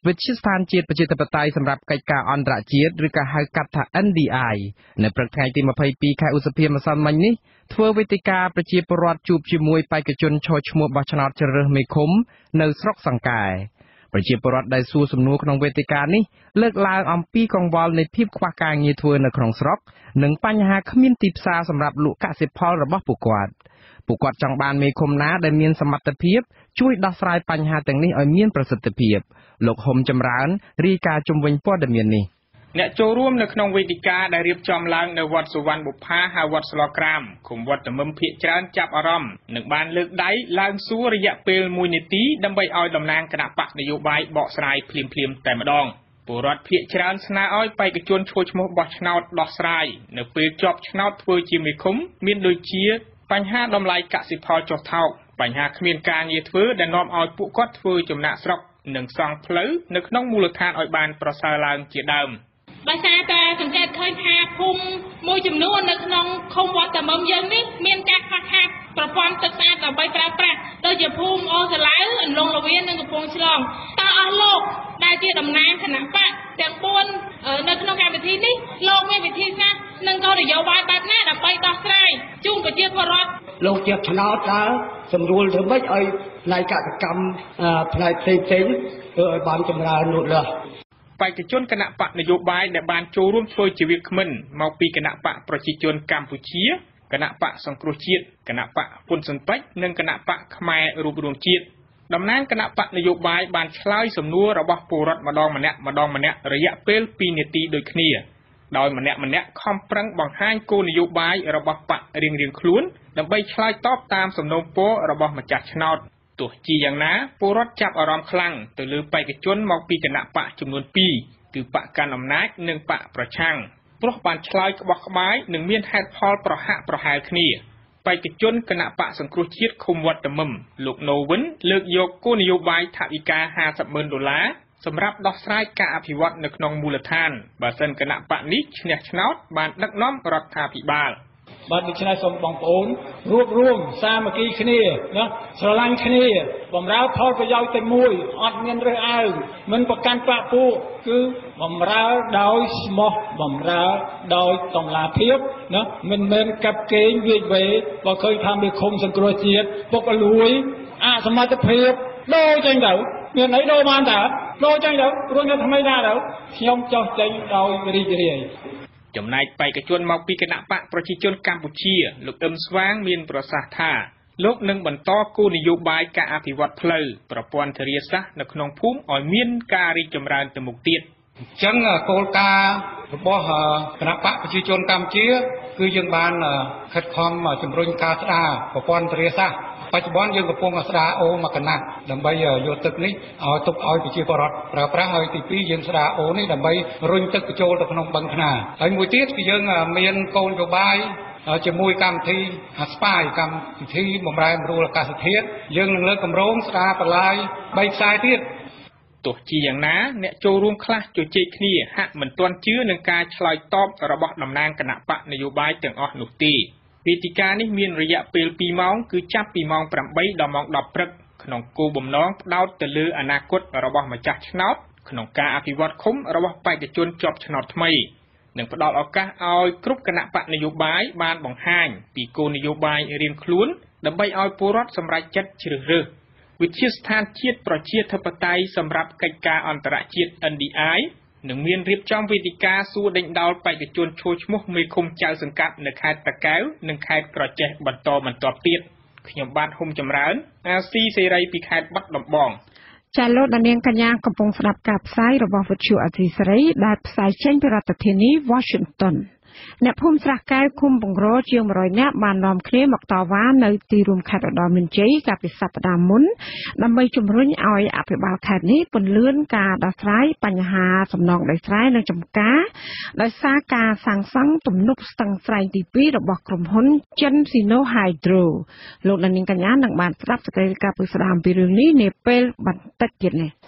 វិទ្យាស្ថានជាតិប្រជាធិបតេយ្យសម្រាប់កិច្ចការអន្តរជាតិឬក៏ហៅកាត់ថា N D I នៅព្រឹកថ្ងៃទីម្ភៃពីរខែឧសភាម្សិលមិញនេះធ្វើវេទិកាប្រជាពលរដ្ឋជួបជាមួយបេក្ខជនឈរឈ្មោះបោះឆ្នោតជ្រើសរើសមេឃុំនៅស្រុកសង្កែប្រជាពលរដ្ឋដែលសួរសំណួរក្នុងវេទិកានេះលើកឡើងអំពីកង្វល់នៃភាពខ្វះការងារធ្វើនៅក្នុងស្រុកនិងបញ្ហាគ្មានទីផ្សារសម្រាប់លក់កសិផលរបស់ពួកគាត់ពួកគាត់ចង់បានមេឃុំណាដែលមានសមត្ថភាពជួយដោះស្រាយបញ្ហាទាំងនេះឲ្យមានប្រសិទ្ធភាពលោកហុំចម្រើនរាយការណ៍ជំវិញព័ត៌មាននេះអ្នកចូលរួមនៅក្នុងវេទិកាដែលរៀបចំឡើងនៅវត្តសុវណ្ណបុប្ផាហៅវត្តស្លក្រាមឃុំវត្តមឹមភាគច្រើនចាប់អារម្មណ៍និងបានលើកដៃឡើងសួររយៈពេលមួយនាទីដើម្បីឲ្យតំណាងគណៈបកនយោបាយបកស្រាយភ្លាមៗតែម្ដងពលរដ្ឋភាគច្រើនស្នើឲ្យបេក្ខជនឈ្មោះឈ្មោះបោះឆ្នោតដោះស្រាយនៅពេលជាប់ឆ្នោតធ្វើជាមេឃុំមានដូចជាបញ្ហាតម្លៃកសិផលចុះថោកបញ្ហាគ្មានការងារធ្វើដែលនាំឲ្យពួកគាត់ធ្វើចំណាក់ស្រុកនិងសង់ផ្លូវនៅក្នុងមូលដ្ឋានឲ្យបានប្រសើរឡើងជាដើមដោយសារតែសង្កេតឃើញថាភូមិមួយចំនួននៅក្នុងឃុំវត្តតមឹមយើងនេះមានការខ្វះខាតប្រព័ន្ធទឹកស្អាតដើម្បីប្រើប្រាស់ដូចជាភូមិអូសាឡៅអន្លង់លវៀននិងកំពង់ឆ្លងតើអស់លោកដែលជាតំណាងគណៈបកទាំងបួននៅក្នុងកម្មវិធីនេះលោកមានវិធីសាស្ត្រនិងគោលនយោបាយបែបណាដើម្បីដោះស្រាយជូនប្រជាពលរដ្ឋលោកជាឆ្នោតតើសម្រួលធ្វើម៉េចឲ្យផ្នែកកសិកម្មផ្នែកផ្សេងៗធ្វើឲ្យបានចម្រើនលូតលាស់បេក្ខជនគណៈបកនយោបាយដែលបានចូលរួមធ្វើជាវាគ្មិនមកពីគណៈបកប្រជាជនកម្ពុជាគណៈបកសង្គ្រោះជាតិគណៈបកហ៊ុនស៊ិនប៉ិចនិងគណៈបកខ្មែររួបរวมជាតិតំណាងគណៈបកនយោបាយបានឆ្លើយសំណួររបស់ពលរដ្ឋម្ដងម្នាក់ម្ដងម្នាក់រយៈពេលពីរនាទីដូចគ្នាដោយម្នាក់ម្នាក់ខំប្រឹងបង្ហាញគោលនយោបាយរបស់បករៀងៗខ្លួនដើម្បីឆ្លើយតបតាមសំណូមពររបស់ម្ចាស់ឆ្នោតទោះជាយ៉ាងណាពលរដ្ឋចាប់អារម្មណ៍ខ្លាំងទៅលើបេក្ខជនមកពីគណៈបកចំនួនពីរគឺបកកាន់អំណាចនិងបកប្រឆាំងព្រោះបានឆ្លើយក្បោះក្បាយនិងមានហេតុផលប្រហាក់ប្រហែលគ្នាបេក្ខជនគណៈបកសង្គ្រោះជាតិឃុំវត្តតមឹមលោកណូវិនលើកយកគោលនយោបាយថវិកាហាសិបម៉ឺនដុល្លារសម្រាប់ដោះស្រាយការអភិវឌ្ឍនៅក្នុងមូលដ្ឋានបើសិនគណៈបកនេះឈ្នះឆ្នោតបានដឹកនាំរដ្ឋាភិបាលបាទដូច្នេះសូមបងប្អូនរួបរวมសាមគ្គីគ្នាណាស្រឡាញ់គ្នាបំរើផលប្រយោជន៍តែមួយអត់មានរើសអើងមិនប្រកាន់បកពួកគឺបំរើដោយស្មោះបំរើដោយតម្លាភាពណាមិនមែនកាប់កេងវាយវេបើឃើញថាមានឃុំសង្គ្រោះជាតិពុកអលួយអសមត្ថភាពដូរចឹងទៅមានអីដូរបានតើដូរចឹងទៅរួចនៅថ្មីណាទៅខ្ញុំចោះចេញដោយរីករាយចំណែកបេក្ខជនមកពីគណៈបកប្រជាជនកម្ពុជាលោកអឹមស្វាងមានប្រសាសន៍ថាលោកនឹងបន្តគោលនយោបាយការអភិវឌ្ឍផ្លូវប្រព័ន្ធធារាសាស្ត្រនៅក្នុងភូមិឲ្យមានការរីកចម្រើនទៅមុខទៀតអញ្ចឹងគោលការណ៍របស់គណៈបកប្រជាជនកម្ពុជាគឺយើងបានខិតខំជំរុញការស្ដារប្រព័ន្ធធារាសាស្ត្របច្ចុប្បន្នយើងកំពុងស្ដារអូមកកណាត់ដើម្បីយកទឹកនេះឲ្យទុកឲ្យប្រជាពលរដ្ឋប្រើប្រាស់ហើយទីពីរយើងស្ដារអូនេះដើម្បីរុញទឹកបញ្ចូលទៅក្នុងបឹងខ្នារហើយមួយទៀតគឺយើងមានគោលនយោបាយជាមួយកម្មវិធីស្ប៉ាយកម្មវិធីបម្រែបម្រួលអាកាសធាតុយើងនឹងលើកគម្រោងស្ដារបន្លាយបីខ្សែទៀតទោះជាយ៉ាងណាអ្នកចូលរួមខ្លះជជែកគ្នាហាក់មិនទាន់ជឿនឹងការឆ្លើយតបរបស់តំណាងគណៈបកនយោបាយទាំងអស់នោះទេវេទិកានេះមានរយៈពេលពីរម៉ោងគឺចាប់ពីម៉ោងប្រាំបីដល់ម៉ោងដប់ព្រឹកក្នុងគោលបំណងផ្ដោតទៅលើអនាគតរបស់ម្ចាស់ឆ្នោតក្នុងការអភិវឌ្ឍឃុំរបស់បេក្ខជនជាប់ឆ្នោតថ្មីនិងផ្ដល់ឱកាសឲ្យគ្រប់គណៈបកនយោបាយបានបង្ហាញពីគោលនយោបាយរៀងខ្លួនដើម្បីឲ្យពលរដ្ឋសម្រេចចិត្តជ្រើសរើសវិទ្យាស្ថានជាតិប្រជាធិបតេយ្យសម្រាប់កិច្ចការអន្តរជាតិ N D I នឹងមានរៀបចំវេទិកាសួរដេញដោលបេក្ខជនឈរឈ្មោះមេឃុំចៅសង្កាត់នៅខេត្តតាកែវនិងខេត្តក្រចេះបន្តបន្ទាប់ទៀតខ្ញុំបាទហុំចម្រើនអាស៊ីសេរីពីខេត្តបាត់ដំបងចាលោកដានៀងកញ្ញាកំពុងស្ដាប់ការផ្សាយរបស់វិទ្យុអាស៊ីសេរីដែលផ្សាយចេញពីរដ្ឋធានី Washington អ្នកភូមិស្រះកែវឃុំបង្រោជាងមួយរយនាក់បាននាំគ្នាមកតវ៉ានៅទីរួមខេត្តឧត្តរមានជ័យកាលពីសប្តាហ៍មុនដើម្បីជំរុញឲ្យអភិបាលខេត្តនេះពន្លឿនការដោះស្រាយបញ្ហាសំណងដីស្រែនិងចំការដោយសារការសាងសង់ទំនប់ស្ទឹងស្រែងទីពីររបស់ក្រុមហ៊ុនចិនស៊ីណូហៃដ្រូលោកដានៀងកញ្ញានឹងបានស្ដាប់សេចក្តីរាយការណ៍ពីស្ដាមពីរឿងនេះនាពេលបន្តិចទៀតនេះ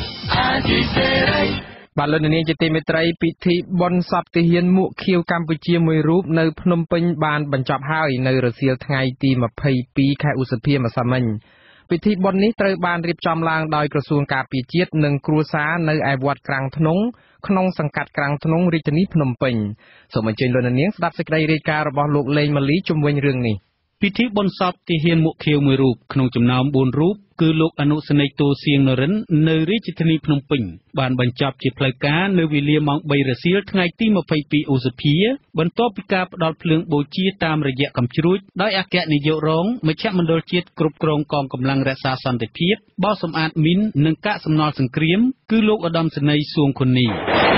បាទលោកនាងជាទីមេត្រីពិធីបុណ្យសពទាហានមួកខៀវកម្ពុជាមួយរូបនៅភ្នំពេញបានបញ្ចប់ហើយនៅរសៀលថ្ងៃទីម្ភៃពីរខែឧសភាម្សិលមិញពិធីបុណ្យនេះត្រូវបានរៀបចំឡើងដោយក្រសួងការពារជាតិនិងគ្រួសារនៅឯវត្តក្រាំងធ្នង់ក្នុងសង្កាត់ក្រាំងធ្នង់រាជធានីភ្នំពេញសូមអញ្ជើញលោកនាងស្ដាប់សេចក្តីរាយការណ៍របស់លោកលេងម៉ាលីជុំវិញរឿងនេះពិធីបុណ្យសពទាហានមុខខៀវមួយរូបក្នុងចំណោមបួនរូបគឺលោកអនុសេនីយ៍តូសៀងនរិននៅរាជធានីភ្នំពេញបានបញ្ចប់ជាផ្លូវការនៅវេលាម៉ោងបីរសៀលថ្ងៃទីម្ភៃពីរឧសភាបន្ទាប់ពីការផ្ដល់ភ្លើងបូជាតាមរយៈកាំជ្រួចដោយអគ្គនាយករងមជ្ឈមណ្ឌលជាតិគ្រប់គ្រងកងកម្លាំងរក្សាសន្តិភាពបោះសម្អាតមីននិងកាកសំណល់សង្គ្រាមគឺលោកឧត្តមសេនីយ៍សួងខុនី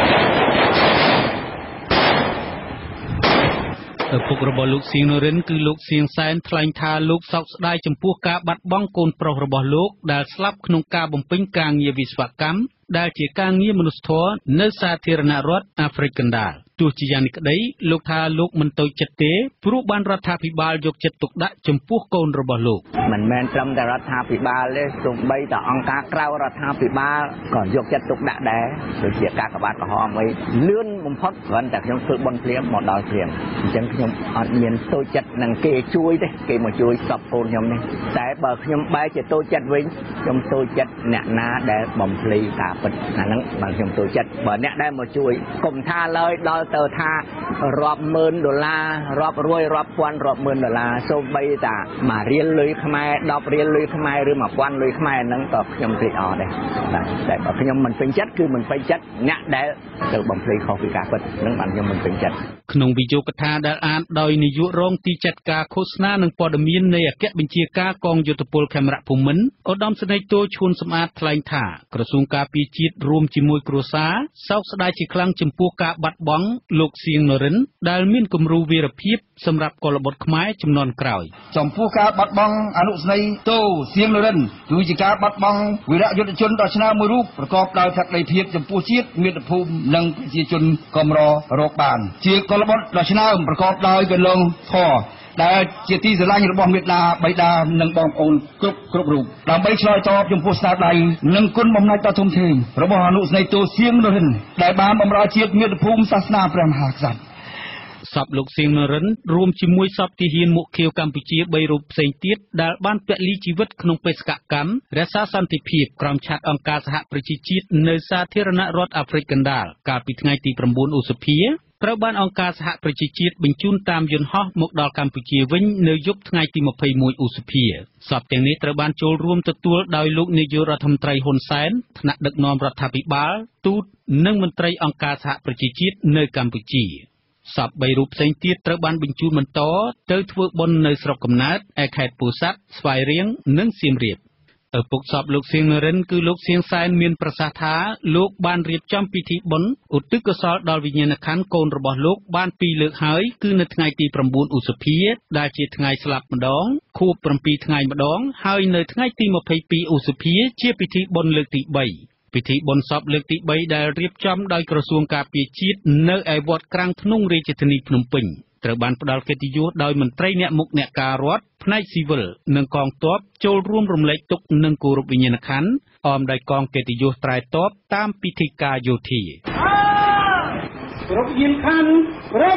ឪពុករបស់លោកសៀងនរិនគឺលោកសៀងសែនថ្លែងថាលោកសោកស្ដាយចំពោះការបាត់បង់កូនប្រុសរបស់លោកដែលស្លាប់ក្នុងការបំពេញការងារវិស្វកម្មដែលជាការងារមនុស្សធម៌នៅសាធារណរដ្ឋអាហ្វ្រិកកណ្ដាលទោះជាយ៉ាងនេះក្តីលោកថាលោកមិនតូចចិត្តទេព្រោះបានរដ្ឋាភិបាលយកចិត្តទុកដាក់ចំពោះកូនរបស់លោកមិនមែនត្រឹមតែរដ្ឋាភិបាលទេសូម្បីតែអង្គការក្រៅរដ្ឋាភិបាលក៏យកចិត្តទុកដាក់ដែរដូចជាការកបាតក្រហមអីលឿនបំផុតគ្រាន់តែខ្ញុំធ្វើបុណ្យភ្លាមមកដល់ភ្លាមអញ្ចឹងខ្ញុំអត់មានតូចចិត្តនឹងគេជួយទេគេមកជួយសពកូនខ្ញុំនេះតែបើខ្ញុំបែរជាតូចចិត្តវិញខ្ញុំតូចចិត្តអ្នកណាដែលបំភ្លីការពិតអាហ្នឹងបានខ្ញុំតូចចិត្តបើអ្នកដែលមកជួយកុំថាឡើយដល់ទៅថារាប់ម៉ឺនដុល្លាររាប់រយរាប់ពាន់រាប់ម៉ឺនដុល្លារសូម្បីតាមួយរៀលលុយខ្មែរដប់រៀលលុយខ្មែរឬមួយពាន់លុយខ្មែរហ្នឹងក៏ខ្ញុំត្រេកអរដែរតែបើខ្ញុំមិនពេញចិត្តគឺមិនពេញចិត្តអ្នកដែលទៅបំភ្លៃខុសពីការពិតហ្នឹងបានខ្ញុំមិនពេញចិត្តក្នុងវិយោគថាដែលអានដោយនាយករងទីចាត់ការឃោសនានិងព័ត៌មាននៃអគ្គបញ្ជាការកងយោធពលខេមរៈភូមិន្ទឧត្តមសេនីយ៍តូឈួនសម្អាតថ្លែងថាក្រសួងការពារជាតិរួមជាមួយគ្រួសារសោកស្ដាយជាខ្លាំងចំពោះការបាត់បង់លោកសៀងនរិនដែលមានគំរូវីរភាពសម្រាប់កុលបុត្រខ្មែរជំនាន់ក្រោយចំពោះការបាត់បង់អនុស្នេហ៍តូសៀងនរិនគឺជាការបាត់បង់វីរយុទ្ធជនដ៏ឆ្នើមមួយរូបប្រកបដោយភក្ដីភាពចំពោះជាតិមាតុភូមិនិងប្រជាជនកម្ររកបានជាកុលបុត្រដ៏ឆ្នើមប្រកបដោយកលងធម៌ដែលជាទីស្រឡាញ់របស់មេត្តាបិតានិងបងប្អូនគ្រប់គ្រប់រូបដើម្បីឆ្លើយតបចំពោះស្នាដៃនិងគុណបំណាច់ដ៏ធំធេងរបស់អនុស្នេហ៍តូសៀងនរិនដែលបានបម្រើជាតិមាតុភូមិសាសនាព្រះមហាក្សត្រសពលោកសៀងនរិនរួមជាមួយសពទាហានមុខខៀវកម្ពុជាបីរូបផ្សេងទៀតដែលបានពលីជីវិតក្នុងបេសកកម្មរក្សាសន្តិភាពក្រោមឆ័ត្រអង្គការសហប្រជាជាតិនៅសាធារណរដ្ឋអាហ្វ្រិកកណ្ដាលកាលពីថ្ងៃទីប្រាំបួនឧសភាត្រូវបានអង្គការសហប្រជាជាតិបញ្ជូនតាមយន្តហោះមកដល់កម្ពុជាវិញនៅយប់ថ្ងៃទីម្ភៃមួយឧសភាសពទាំងនេះត្រូវបានចូលរួមទទួលដោយលោកនាយករដ្ឋមន្ត្រីហ៊ុនសែនថ្នាក់ដឹកនាំរដ្ឋាភិបាលទូតនិងមន្ត្រីអង្គការសហប្រជាជាតិនៅកម្ពុជាសពបីរូបផ្សេងទៀតត្រូវបានបញ្ជូនបន្តទៅធ្វើបុណ្យនៅស្រុកកំណើតឯខេត្តពោធិ៍សាត់ស្វាយរៀងនិងសៀមរាបឪពុកសពលោកសៀងនរិនគឺលោកសៀងសែនមានប្រសាសន៍ថាលោកបានរៀបចំពិធីបុណ្យឧទ្ទិសកុសលដល់វិញ្ញាណក្ខន្ធកូនរបស់លោកបានពីរលើកហើយគឺនៅថ្ងៃទីប្រាំបួនឧសភាដែលជាថ្ងៃស្លាប់ម្ដងខួបប្រាំពីរថ្ងៃម្ដងហើយនៅថ្ងៃទីម្ភៃពីរឧសភាជាពិធីបុណ្យលើកទីបីពិធីបុណ្យសពលើកទីបីដែលរៀបចំដោយក្រសួងការពារជាតិនៅឯវត្តក្រាំងធ្នង់រាជធានីភ្នំពេញត្រូវបានផ្ដល់កិត្តិយសដោយមន្ត្រីអ្នកមុខអ្នកការរដ្ឋផ្នែកស៊ីវិលនិងកងទ័ពចូលរួមរំលែកទុក្ខនិងគោរពវិញ្ញាណក្ខន្ធអមដោយកងកិត្តិយសត្រៃទ័ពតាមពិធីការយោធាគោរពវិញ្ញាណក្ខន្ធគោរព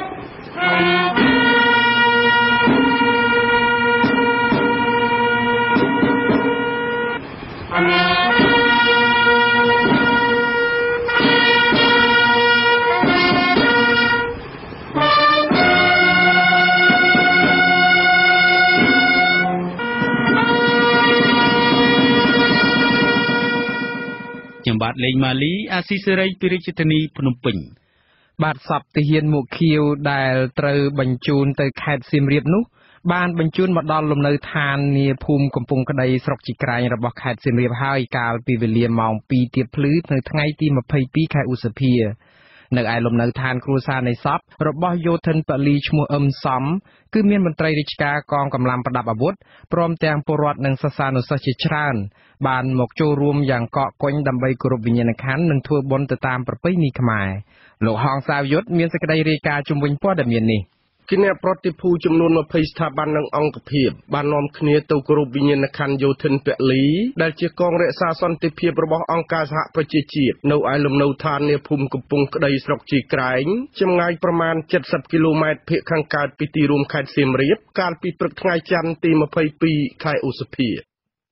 ខ្ញុំបាទលេងម៉ាលីអាស៊ីសេរីពីរាជធានីភ្នំពេញបាទសពទាហានមុខខៀវដែលត្រូវបញ្ជូនទៅខេត្តសៀមរាបនោះបានបញ្ជូនមកដល់លំនៅឋាននាភូមិកំពង់ក្ដីស្រុកជីក្រែងរបស់ខេត្តសៀមរាបហើយកាលពីវេលាម៉ោងពីរទៀបភ្លឺនៅថ្ងៃទីម្ភៃពីរខែឧសភានៅឯលំនៅឋានគ្រួសារនៃសពរបស់យោធិនពលីឈ្មោះអឹមសំគឺមានមន្ត្រីរាជការកងកម្លាំងប្រដាប់អាវុធព្រមទាំងពលរដ្ឋនិងសិស្សានុសិស្សជាច្រើនបានមកចូលរួមយ៉ាងកកកុញដើម្បីគោរពវិញ្ញាណក្ខន្ធនិងធ្វើបុណ្យទៅតាមប្រពៃណីខ្មែរលោកហងសាវយុទ្ធមានសេចក្តីរាយការណ៍ជុំវិញព័ត៌មាននេះគណៈប្រតិភូចំនួនម្ភៃស្ថាប័ននិងអង្គភាពបាននាំគ្នាទៅគោរពវិញ្ញាណក្ខន្ធយោធិនពលីដែលជាកងរក្សាសន្តិភាពរបស់អង្គការសហប្រជាជាតិនៅឯលំនៅឋាននាភូមិកំពង់ក្ដីស្រុកជីក្រែងចម្ងាយប្រមាណជិតសិបគីឡូម៉ែត្រភាគខាងកើតពីទីរួមខេត្តសៀមរាបកាលពីព្រឹកថ្ងៃច័ន្ទទីម្ភៃពីរខែឧសភា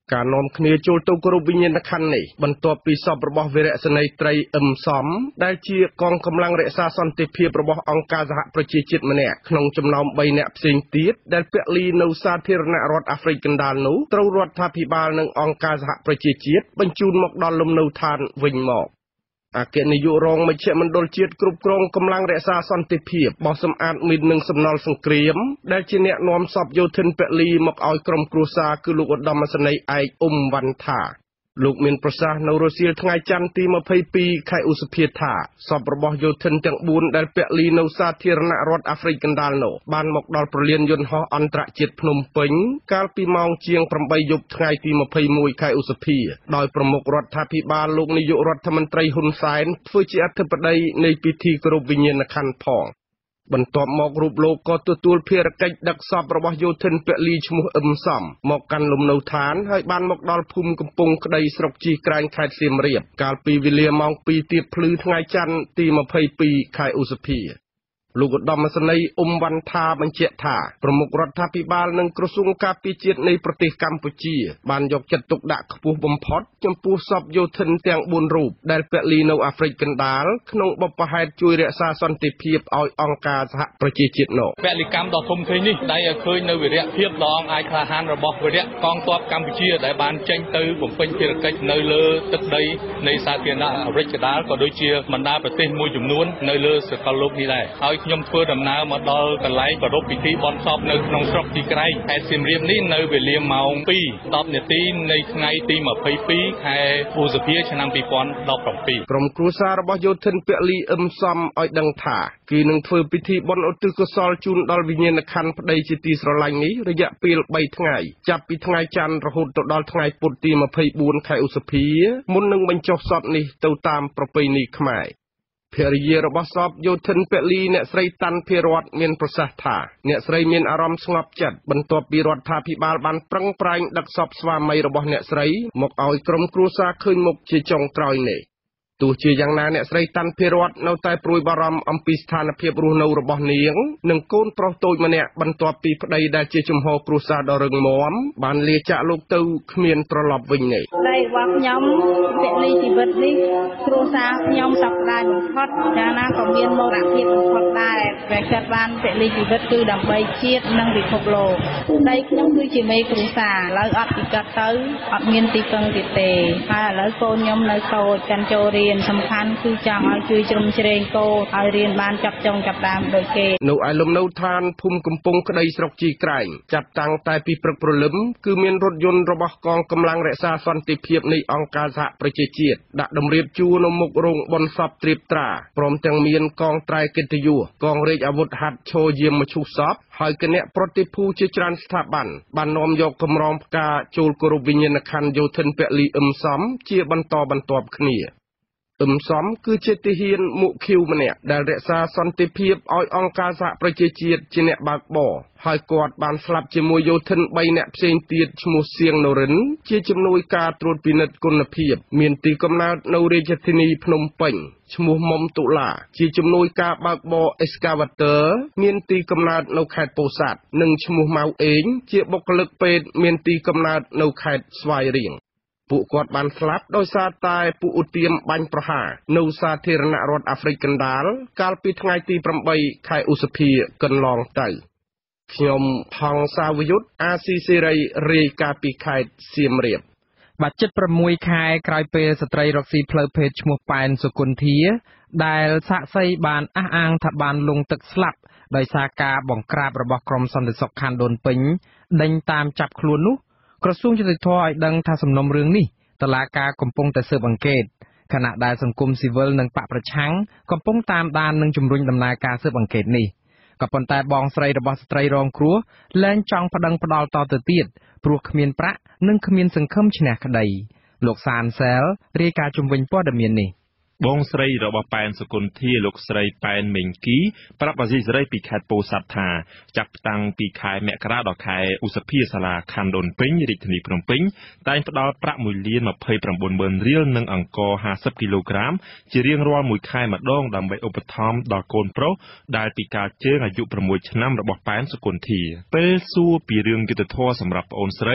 ការនាំគ្នាចូលទៅគោរពវិញ្ញាណក្ខន្ធនេះបន្ទាប់ពីសពរបស់វីរៈសេនីយ៍ត្រីអឹមសំដែលជាកងកម្លាំងរក្សាសន្តិភាពរបស់អង្គការសហប្រជាជាតិម្នាក់ក្នុងចំណោមបីនាក់ផ្សេងទៀតដែលពាក់លីនៅសាធារណរដ្ឋអាហ្វ្រិកកណ្ដាលនោះត្រូវរដ្ឋាភិបាលនិងអង្គការសហប្រជាជាតិបញ្ជូនមកដល់លំនៅឋានវិញមកអគ្គនាយករងមជ្ឈមណ្ឌលជាតិគ្រប់គ្រងកម្លាំងរក្សាសន្តិភាពបោះសម្អាតមីននិងសំណល់សង្គ្រាមដែលជាអ្នកនាំសពយោធិនពលីមកឲ្យក្រុមគ្រួសារគឺលោកឧត្តមសេនីយ៍ឯកអ៊ុំវ៉ាន់ថាលោកមានប្រសាសន៍នៅរសៀលថ្ងៃច័ន្ទទីម្ភៃពីរខែឧសភាថាសពរបស់យោធិនទាំងបួនដែលពាក់លីនៅសាធារណរដ្ឋអាហ្វ្រិកកណ្ដាលនោះបានមកដល់ប្រលានយន្តហោះអន្តរជាតិភ្នំពេញកាលពីម៉ោងជាងប្រាំបីយប់ថ្ងៃទីម្ភៃមួយខែឧសភាដោយប្រមុខរដ្ឋាភិបាលលោកនាយករដ្ឋមន្ត្រីហ៊ុនសែនធ្វើជាអធិបតីនៃពិធីគោរពវិញ្ញាណក្ខន្ធផងបន្ទាប់មករូបលោកក៏ទទួលភារកិច្ចដឹកសពរបស់យោធិនពលីឈ្មោះអឹមសំមកកាន់លំនៅឋានហើយបានមកដល់ភូមិកំពង់ក្ដីស្រុកជីក្រែងខេត្តសៀមរាបកាលពីវេលាម៉ោងពីរទៀបភ្លឺថ្ងៃច័ន្ទទីម្ភៃពីរខែឧសភាលោកឧត្តមសេនីយ៍អ៊ុំវ៉ាន់ថាបញ្ជាក់ថាប្រមុខរដ្ឋាភិបាលនិងក្រសួងការពារជាតិនៃប្រទេសកម្ពុជាបានយកចិត្តទុកដាក់ខ្ពស់បំផុតចំពោះសពយោធិនទាំងបួនរូបដែលពលីនៅអាហ្វ្រិកកណ្ដាលក្នុងបបផហេតុជួយរក្សាសន្តិភាពឲ្យអង្គការសហប្រជាជាតិនោះពលីកម្មដ៏ធំធេងនេះដែលឲ្យឃើញនៅវីរៈភាពដ៏អង្អាចក្លាហានរបស់វីរៈកងទ័ពកម្ពុជាដែលបានចេញទៅបំពេញភារកិច្ចនៅលើទឹកដីនៃសាធារណរដ្ឋអាហ្វ្រិកកណ្ដាលក៏ដូចជាបណ្ដាប្រទេសមួយចំនួននៅលើសកលលោកនេះដែរហើយខ្ញុំធ្វើដំណើរមកដល់កន្លែងប្រារព្ធពិធីបុណ្យសពនៅក្នុងស្រុកទីក្រែងខេត្តសៀមរាបនេះនៅវេលាម៉ោងពីរដប់នាទីនៃថ្ងៃទីម្ភៃពីរខែឧសភាឆ្នាំពីរពាន់ដប់ប្រាំពីរក្រុមគ្រួសាររបស់យោធិនពលីអឹមសំឲ្យដឹងថាគឺនឹងធ្វើពិធីបុណ្យឧទ្ទិសកុសលជូនដល់វិញ្ញាណក្ខន្ធប្តីជាទីស្រឡាញ់នេះរយៈពេលបីថ្ងៃចាប់ពីថ្ងៃច័ន្ទរហូតទៅដល់ថ្ងៃពុធទីម្ភៃបួនខែឧសភាមុននឹងបញ្ចុះសពនេះទៅតាមប្រពៃណីខ្មែរភរិយារបស់សពយោធិនពលីអ្នកស្រីតាន់ភិរតមានប្រសាសន៍ថាអ្នកស្រីមានអារម្មណ៍ស្ងប់ចិត្តបន្ទាប់ពីរដ្ឋាភិបាលបានប្រឹងប្រែងដឹកសពស្វាមីរបស់អ្នកស្រីមកឲ្យក្រុមគ្រួសារឃើញមុខជាចុងក្រោយនេះទោះជាយ៉ាងណាអ្នកស្រីតាន់ភិរតនៅតែព្រួយបារម្ភអំពីស្ថានភាពរស់នៅរបស់នាងនិងកូនប្រុសតូចម្នាក់បន្ទាប់ពីប្តីដែលជាជំហរគ្រួសារដ៏រឹងមាំបានលាចាកលោកទៅគ្មានត្រឡប់វិញនេះប្តីរបស់ខ្ញុំពលីជីវិតនេះគ្រួសារខ្ញុំសប្តាហ៍បំផុតយ៉ាងណាក៏មានមរណភាពបំផុតដែរតែគាត់បានពលីជីវិតគឺដើម្បីជាតិនិងពិភពលោកប្តីខ្ញុំគឺជាមេគ្រួសារឥឡូវអត់ពីគាត់ទៅអត់មានទីពឹងទៀតទេហើយឥឡូវកូនខ្ញុំនៅតូចកាន់ចូលរៀនសំខាន់គឺចង់ឲ្យជួយជ្រោមជ្រែងកូនឲ្យរៀនបានចាប់ចុងចាប់ដើមដូចគេនៅឯលំនៅឋានភូមិកំពង់ក្ដីស្រុកជីក្រែងចាប់តាំងតែពីព្រឹកព្រលឹមគឺមានរថយន្តរបស់កងកម្លាំងរក្សាសន្តិភាពនៃអង្គការសហប្រជាជាតិដាក់តម្រៀបជួរនៅមុខរោងបុណ្យសពត្រៀបត្រាព្រមទាំងមានកងត្រែកិត្តិយសកងរាជអាវុធហត្ថឈរយាមមឈូសសពហើយគណៈប្រតិភូជាច្រើនស្ថាប័នបាននាំយកកម្រងផ្កាចូលគោរពវិញ្ញាណក្ខន្ធយោធិនពលីអឹមសំជាបន្តបន្ទាប់គ្នាអឹមសំគឺជាទាហានមុខឃីវម្នាក់ដែលរក្សាសន្តិភាពឲ្យអង្គការសហប្រជាជាតិជាអ្នកបើកបរហើយគាត់បានស្លាប់ជាមួយយោធិនបីនាក់ផ្សេងទៀតឈ្មោះសៀងនរិនជាជំនួយការត្រួតពិនិត្យគុណភាពមានទីកំណើតនៅរាជធានីភ្នំពេញឈ្មោះមុំតុលាជាជំនួយការបើកបរ Excavator មានទីកំណើតនៅខេត្តពោធិ៍សាត់និងឈ្មោះម៉ៅអេងជាបុគ្គលិកពេទ្យមានទីកំណើតនៅខេត្តស្វាយរៀងពួកគាត់បានស្លាប់ដោយសារតែពួកឧទាមបាញ់ប្រហារនៅសាធារណរដ្ឋអាហ្វ្រិកកណ្ដាលកាលពីថ្ងៃទីប្រាំបីខែឧសភាកន្លងទៅខ្ញុំថងសាវយុទ្ធអាស៊ីសេរីរាយការណ៍ពីខេត្តសៀមរាបបាទជិតប្រាំមួយខែក្រោយពេលស្ត្រីរកស៊ីផ្លូវភេទឈ្មោះប៉ែនសុគន្ធាដែលសាក្សីបានអះអាងថាបានលង់ទឹកស្លាប់ដោយសារការបង្ក្រាបរបស់ក្រុមសន្តិសុខខណ្ឌដូនពេញដេញតាមចាប់ខ្លួននោះក្រសួងយុតិធធម៌ឲ្យដឹងថាសំណុំរឿងនេះតុលាការកំពុងតែស៊ើបអង្កេតខណៈដែលសង្គមស៊ីវិលនិងបកប្រឆាំងកំពុងតាមដាននិងជំរុញដំណើរការស៊ើបអង្កេតនេះក៏ប៉ុន្តែបងស្រីរបស់ស្ត្រីរងគ្រោះលែងចង់ប្តឹងផ្តល់តទៅទៀតព្រោះគ្មានប្រាក់និងគ្មានសង្ឃឹមឈ្នះក្តីលោកសានសែលរាយការណ៍ជំវិញព័ត៌មាននេះបងស្រីរបស់ប៉ែនសុគន្ធាលោកស្រីប៉ែនមេងគីប្រាប់អាស៊ីសេរីពីខេត្តពោធិ៍សាត់ថាចាប់តាំងពីខែមករាដល់ខែឧសភាសាលាខណ្ឌដូនពេញរាជធានីភ្នំពេញតែងផ្ដល់ប្រាក់មួយលានម្ភៃប្រាំបួនម៉ឺនរៀលនិងអង្ករហាសិបគីឡូក្រាមជារៀងរាល់មួយខែម្ដងដើម្បីឧបត្ថម្ភដល់កូនប្រុសដែលពិការជើងអាយុប្រាំមួយឆ្នាំរបស់ប៉ែនសុគន្ធាពេលសួរពីរឿងយុត្តិធម៌សម្រាប់ប្អូនស្រី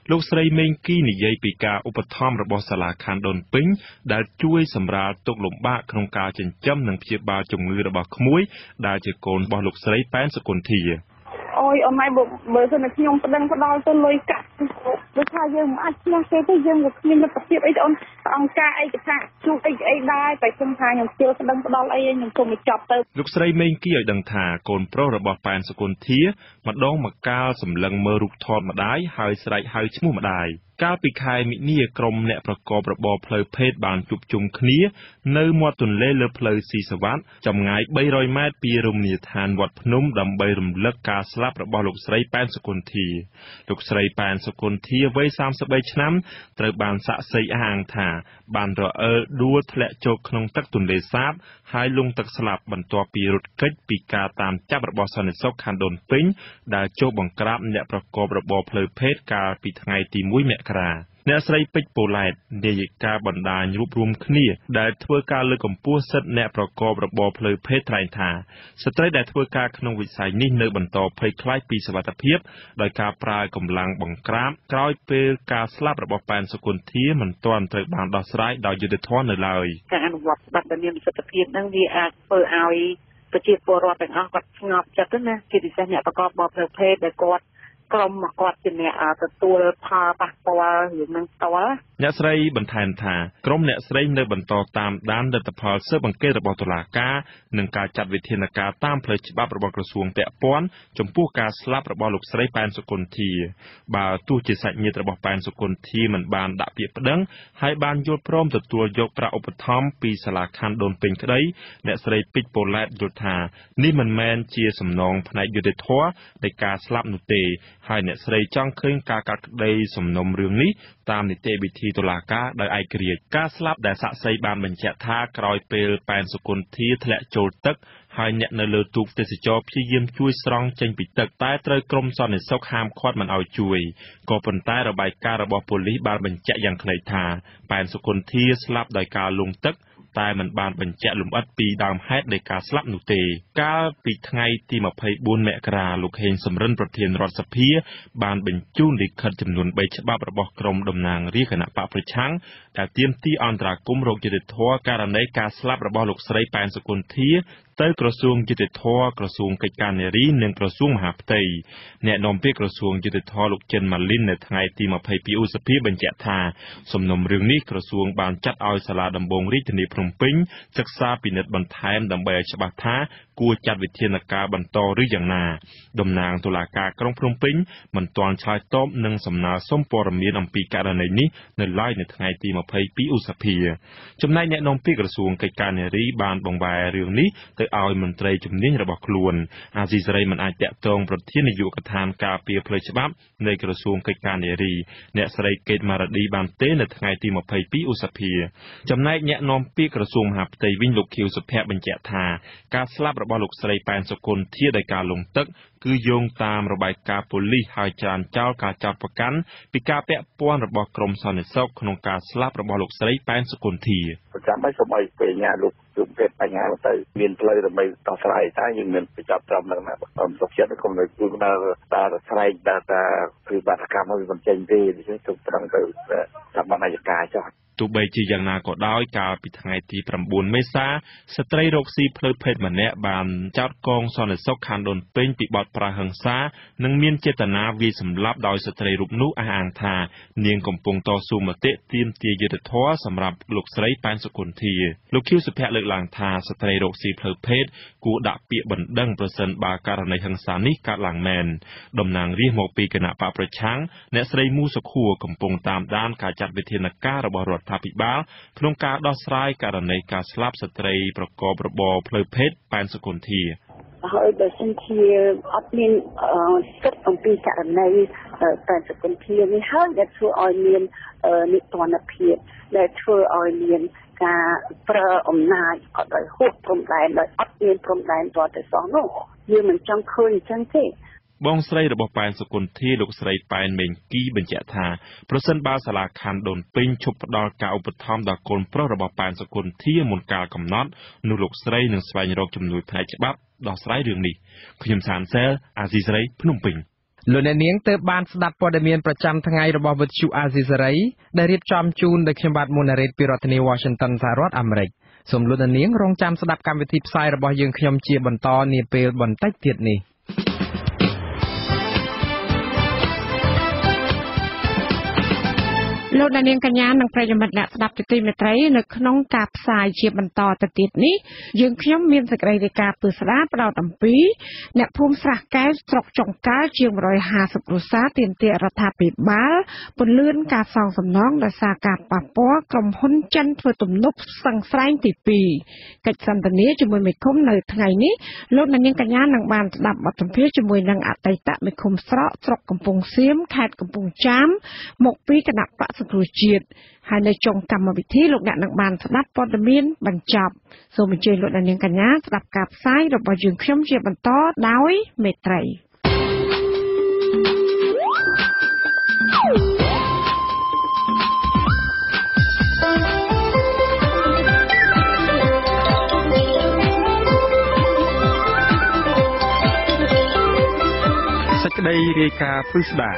លោកស្រីមេងគីនិយាយពីការឧបត្ថម្ភរបស់សាលាខណ្ឌដូនពេញដែលជួយសម្រាលទុក្ខលំបាកក្នុងការចិញ្ចឹមនិងព្យាបាលជំងឺរបស់ក្មួយដែលជាកូនរបស់លោកស្រីប៉ែនសុគន្ធាអូយអូនម៉ែបើសិនតែខ្ញុំប្តឹងផ្ដាល់ទៅលុយកាក់ដូចថាយើងមិនអាចឆ្នះគេទេយើងក៏គ្មានលទ្ធភាពអីអូនអង្គការអីក៏ថាជួបអីអីដែរតែខ្ញុំថាខ្ញុំជឿប្តឹងផ្ដាល់អីខ្ញុំគុំបញ្ចប់ទៅលោកស្រីមេងគីឲ្យដឹងថាកូនប្រុសរបស់ប៉ែនសុគន្ធាម្ដងម្កាលសម្លឹងមើលរូបថតម្ដាយហើយស្រែកហៅឈ្មោះម្ដាយកាលពីខែមិនិនាក្រុមអ្នកប្រកបរបរផ្លូវភេទបានជួបជុំគ្នានៅមាត់ទន្លេលើផ្លូវស៊ីសវត្តចម្ងាយបីរយម៉ែត្រពីរមណីយដ្ឋានវត្តភ្នំដើម្បីរំលឹកការស្លាប់របស់លោកស្រីប៉ែនសុគន្ធាលោកស្រីប៉ែនសុគន្ធាវ័យសាមសិបបីឆ្នាំត្រូវបានសាក់សីអះអាងថាបានរអិលដួលធ្លាក់ចូលក្នុងទឹកទន្លេសាបហើយលង់ទឹកស្លាប់បន្ទាប់ពីរត់គេចពីការតាមចាប់របស់សន្តិសុខខណ្ឌដូនពេញដែលចូលបង្ក្រាបអ្នកប្រកបរបរផ្លូវភេទកាលពីថ្ងៃទីមួយមករាអ្នកស្រីពេជ្រប៉ូឡែតនាយិកាបណ្ដាញរួបរวมគ្នាដែលធ្វើការលើកកម្ពស់សិទ្ធិអ្នកប្រកបរបរផ្លូវភេទថ្លែងថាស្ត្រីដែលធ្វើការក្នុងវិស័យនេះនៅបន្តភ័យខ្លាចពីសុវត្ថិភាពដោយការប្រើកម្លាំងបង្ក្រាបក្រោយពេលការស្លាប់របស់ប៉ែនសុគន្ធាមិនទាន់ត្រូវបានដោះស្រាយដោយយុត្តិធម៌នៅឡើយការអនុវត្តច្បាប់ដែលមានប្រសិទ្ធភាពហ្នឹងវាអាចធ្វើឲ្យប្រជាពលរដ្ឋទាំងអស់គាត់ស្ងប់ចិត្តណាជាពិសេសអ្នកប្រកបរបរផ្លូវភេទដែលគាត់ក្រុមមកគាត់ជាអ្នកទទួលផលប៉ះពាល់រឿងហ្នឹងតលអ្នកស្រីបន្ថែមថាក្រុមអ្នកស្រីនៅបន្តតាមដានលទ្ធផលស៊ើបអង្កេតរបស់តុលាការនិងការចាត់វិធានការតាមផ្លូវច្បាប់របស់ក្រសួងពាក់ព័ន្ធចំពោះការស្លាប់របស់លោកស្រីប៉ែនសុគន្ធាបើទោះជាសាច់ញាតិរបស់ប៉ែនសុគន្ធាមិនបានដាក់ពាក្យប្តឹងហើយបានយល់ព្រមទទួលយកប្រាក់ឧបត្ថម្ភពីសាលាខណ្ឌដូនពេញក្តីអ្នកស្រីពេជ្រប៉ូឡែតយល់ថានេះមិនមែនជាសំណងផ្នែកយុត្តិធម៌នៃការស្លាប់នោះទេហើយអ្នកស្រីចង់ឃើញការកាត់ក្តីសំណុំរឿងនេះតាមនីតិវិធីតុលាការដោយឯករាជ្យការស្លាប់ដែលសាក្សីបានបញ្ជាក់ថាក្រោយពេលប៉ែនសុគន្ធាធ្លាក់ចូលទឹកហើយអ្នកនៅលើទូកទេសចរព្យាយាមជួយស្រង់ចេញពីទឹកតែត្រូវក្រុមសន្តិសុខហាមឃាត់មិនឲ្យជួយក៏ប៉ុន្តែរបាយការណ៍របស់ប៉ូលីសបានបញ្ជាក់យ៉ាងខ្លីថាប៉ែនសុគន្ធាស្លាប់ដោយការលង់ទឹកតែមិនបានបញ្ជាក់លម្អិតពីដើមហេតុនៃការស្លាប់នោះទេកាលពីថ្ងៃទីម្ភៃបួនមករាលោកហេងសំរិនប្រធានរដ្ឋសភាបានបញ្ជូនលិខិតចំនួនបីច្បាប់របស់ក្រុមតំណាងរាស្ត្រគណៈបកប្រឆាំងដែលទាមទារអន្តរាគមន៍រកយុត្តិធម៌ករណីការស្លាប់របស់លោកស្រីប៉ែនសុគន្ធាទៅក្រសួងយុតិធធម៌ក្រសួងកិច្ចការនារីនិងក្រសួងមហាផ្ទៃអ្នកនាំពាក្យក្រសួងយុតិធធម៌លោកចិនម៉ាលីននៅថ្ងៃទីម្ភៃពីរឧសភាបញ្ជាក់ថាសំណុំរឿងនេះក្រសួងបានចាត់ឲ្យសាលាដំបងរាជធានីភ្នំពេញសិក្សាពិនិត្យបន្ថែមដើម្បីឲ្យច្បាស់ថាគួរចាត់វិធានការបន្តឬយ៉ាងណាតំណាងតុលាការក្រុងភ្នំពេញមិនទាន់ឆ្លើយតបនឹងសំណើសុំព័ត៌មានអំពីករណីនេះនៅឡើយនៅថ្ងៃទីម្ភៃពីរឧសភាចំណែកអ្នកនាំពាក្យក្រសួងកិច្ចការនារីបានបង្វែររឿងនេះទៅឲ្យមន្ត្រីជំនាញរបស់ខ្លួនអាស៊ីសេរីមិនអាចតាក់ទងប្រធាននាយកដ្ឋានការពារផ្លូវច្បាប់នៃក្រសួងកិច្ចការនារីអ្នកស្រីកេតម៉ារ៉ាឌីបានទេនៅថ្ងៃទីម្ភៃពីរឧសភាចំណែកអ្នកនាំពាក្យក្រសួងមហាផ្ទៃវិញលោកខៀវសុភ័ក្របញ្ជាក់ថាការស្លាប់របស់លោកស្រីប៉ែនសុគន្ធាដោយការលង់ទឹកគឺយោងតាមរបាយការណ៍ប៉ូលីសហើយច្រានចោលការចោទប្រកាន់ពីការពាក់ព័ន្ធរបស់ក្រមសន្តិសុខក្នុងការស្លាប់របស់លោកស្រីប៉ែនសុគន្ធាប្រចាំឲ្យសូមឲ្យពេលញ៉ាលោកជួបពេទ្យបញ្ហាទៅមានផ្លូវដើម្បីដោះស្រាយតែយើងមានប្រចាំត្រឹមនឹងណាខ្ញុំសុខចិត្តខ្ញុំនៅគឺដើរដើរស្រែកដើរតាគឺបាតកម្មឲ្យមិនចេញទេដូច្នេះទុកត្រង់ទៅតាមបណ្ដាយការចោះទោះបីជាយ៉ាងណាក៏ដោយកាលពីថ្ងៃទីប្រាំបួនមេសាស្ត្រីរកស៊ីផ្លូវភេទម្នាក់បានចោទកងសន្តិសុខខណ្ឌដូនពេញពីបទប្រើហិង្សានិងមានចេតនាវាយសម្លាប់ដោយស្ត្រីរូបនោះអះអាងថានាងកំពុងតស៊ូមតិទាមទារយុត្តិធម៌សម្រាប់លោកស្រីប៉ែនសុគន្ធាលោកខៀវសុភ័ក្រលើកឡើងថាស្ត្រីរកស៊ីផ្លូវភេទគួរដាក់ពាក្យបណ្ដឹងប្រសិនបើករណីហិង្សានេះកើតឡើងមែនតំណាងរាស្ត្រមកពីគណៈបកប្រឆាំងអ្នកស្រីមូសុខួរកំពុងតាមដានការចាត់វិធានការរបស់រដ្ឋាភិបាលក្នុងការដោះស្រាយករណីការស្លាប់ស្ត្រីប្រកបរបរផ្លូវភេទប៉ែនសុគន្ធាហើយបើសិនជាអត់មានសិទ្ធិអំពីករណីប៉ែនសុគន្ធានេះហើយដែលធ្វើឲ្យមាននិទានភាពដែលធ្វើឲ្យមានការប្រើអំណាចអត់ឲ្យហួសព្រំដែនដោយអត់មានព្រំដែនទាល់តែសោះនោះយើងមិនចង់ឃើញអញ្ចឹងទេបងស្រីរបស់ប៉ែនសុគន្ធាលោកស្រីប៉ែនមេងគីបញ្ជាក់ថាប្រសិនបើសាលាខណ្ឌដូនពេញឈប់ផ្ដល់ការឧបត្ថម្ភដល់កូនប្រុសរបស់ប៉ែនសុគន្ធាមុនកាលកំណត់នោះលោកស្រីនឹងស្វែងរកជំនួយផ្នែកច្បាប់ដោះស្រាយរឿងនេះខ្ញុំសានសែលអាស៊ីសេរីភ្នំពេញលោកអ្នកនាងទើបបានស្ដាប់ព័ត៌មានប្រចាំថ្ងៃរបស់វិទ្យុអាស៊ីសេរីដែលរៀបចំជូនដោយខ្ញុំបាទមុនណារ៉េតពីរដ្ឋធានី Washington សហរដ្ឋអាមេរិកសូមលោកអ្នកនាងរងចាំស្ដាប់កម្មវិធីផ្សាយរបស់យើងខ្ញុំជាបន្តនាពេលបន្តិចទៀតនេះលោកអ្នកនាងកញ្ញានិងប្រិយមិត្តអ្នកស្ដាប់ទីមេត្រីនៅក្នុងការផ្សាយជាបន្តទៅទៀតនេះយើងខ្ញុំមានសេចក្តីរាយការណ៍ពឹស្ដាផ្ដោតអំពីអ្នកភូមិស្រះកែវស្រុកចុងកាល់ជាងone hundred fiftyគ្រួសារទាមទាររដ្ឋាភិបាលពន្លឿនការសងសំណងដោយសារការប៉ះពាល់ក្រុមហ៊ុនចិនធ្វើទំនប់ស្ទឹងស្រែងទីtwoកិច្ចសន្ទនាជាមួយមេឃុំនៅថ្ងៃនេះលោកអ្នកនាងកញ្ញានឹងបានស្ដាប់បទសម្ភាសន៍ជាមួយនឹងអតីតមេឃុំស្រកស្រុកកំពង់សៀមខេត្តកំពង់ចាមមកពីគណៈបក្សសង្គ្រោះជាតិហើយនៅចុងកម្មវិធីលោកអ្នកនឹងបានស្ដាប់ព័ត៌មានបញ្ចប់សូមអញ្ជើញលោកអ្នកនាងកញ្ញាស្ដាប់ការផ្សាយរបស់យើងខ្ញុំជាបន្តដោយមេត្រីសេចក្តីរាយការណ៍ពឹស្ដា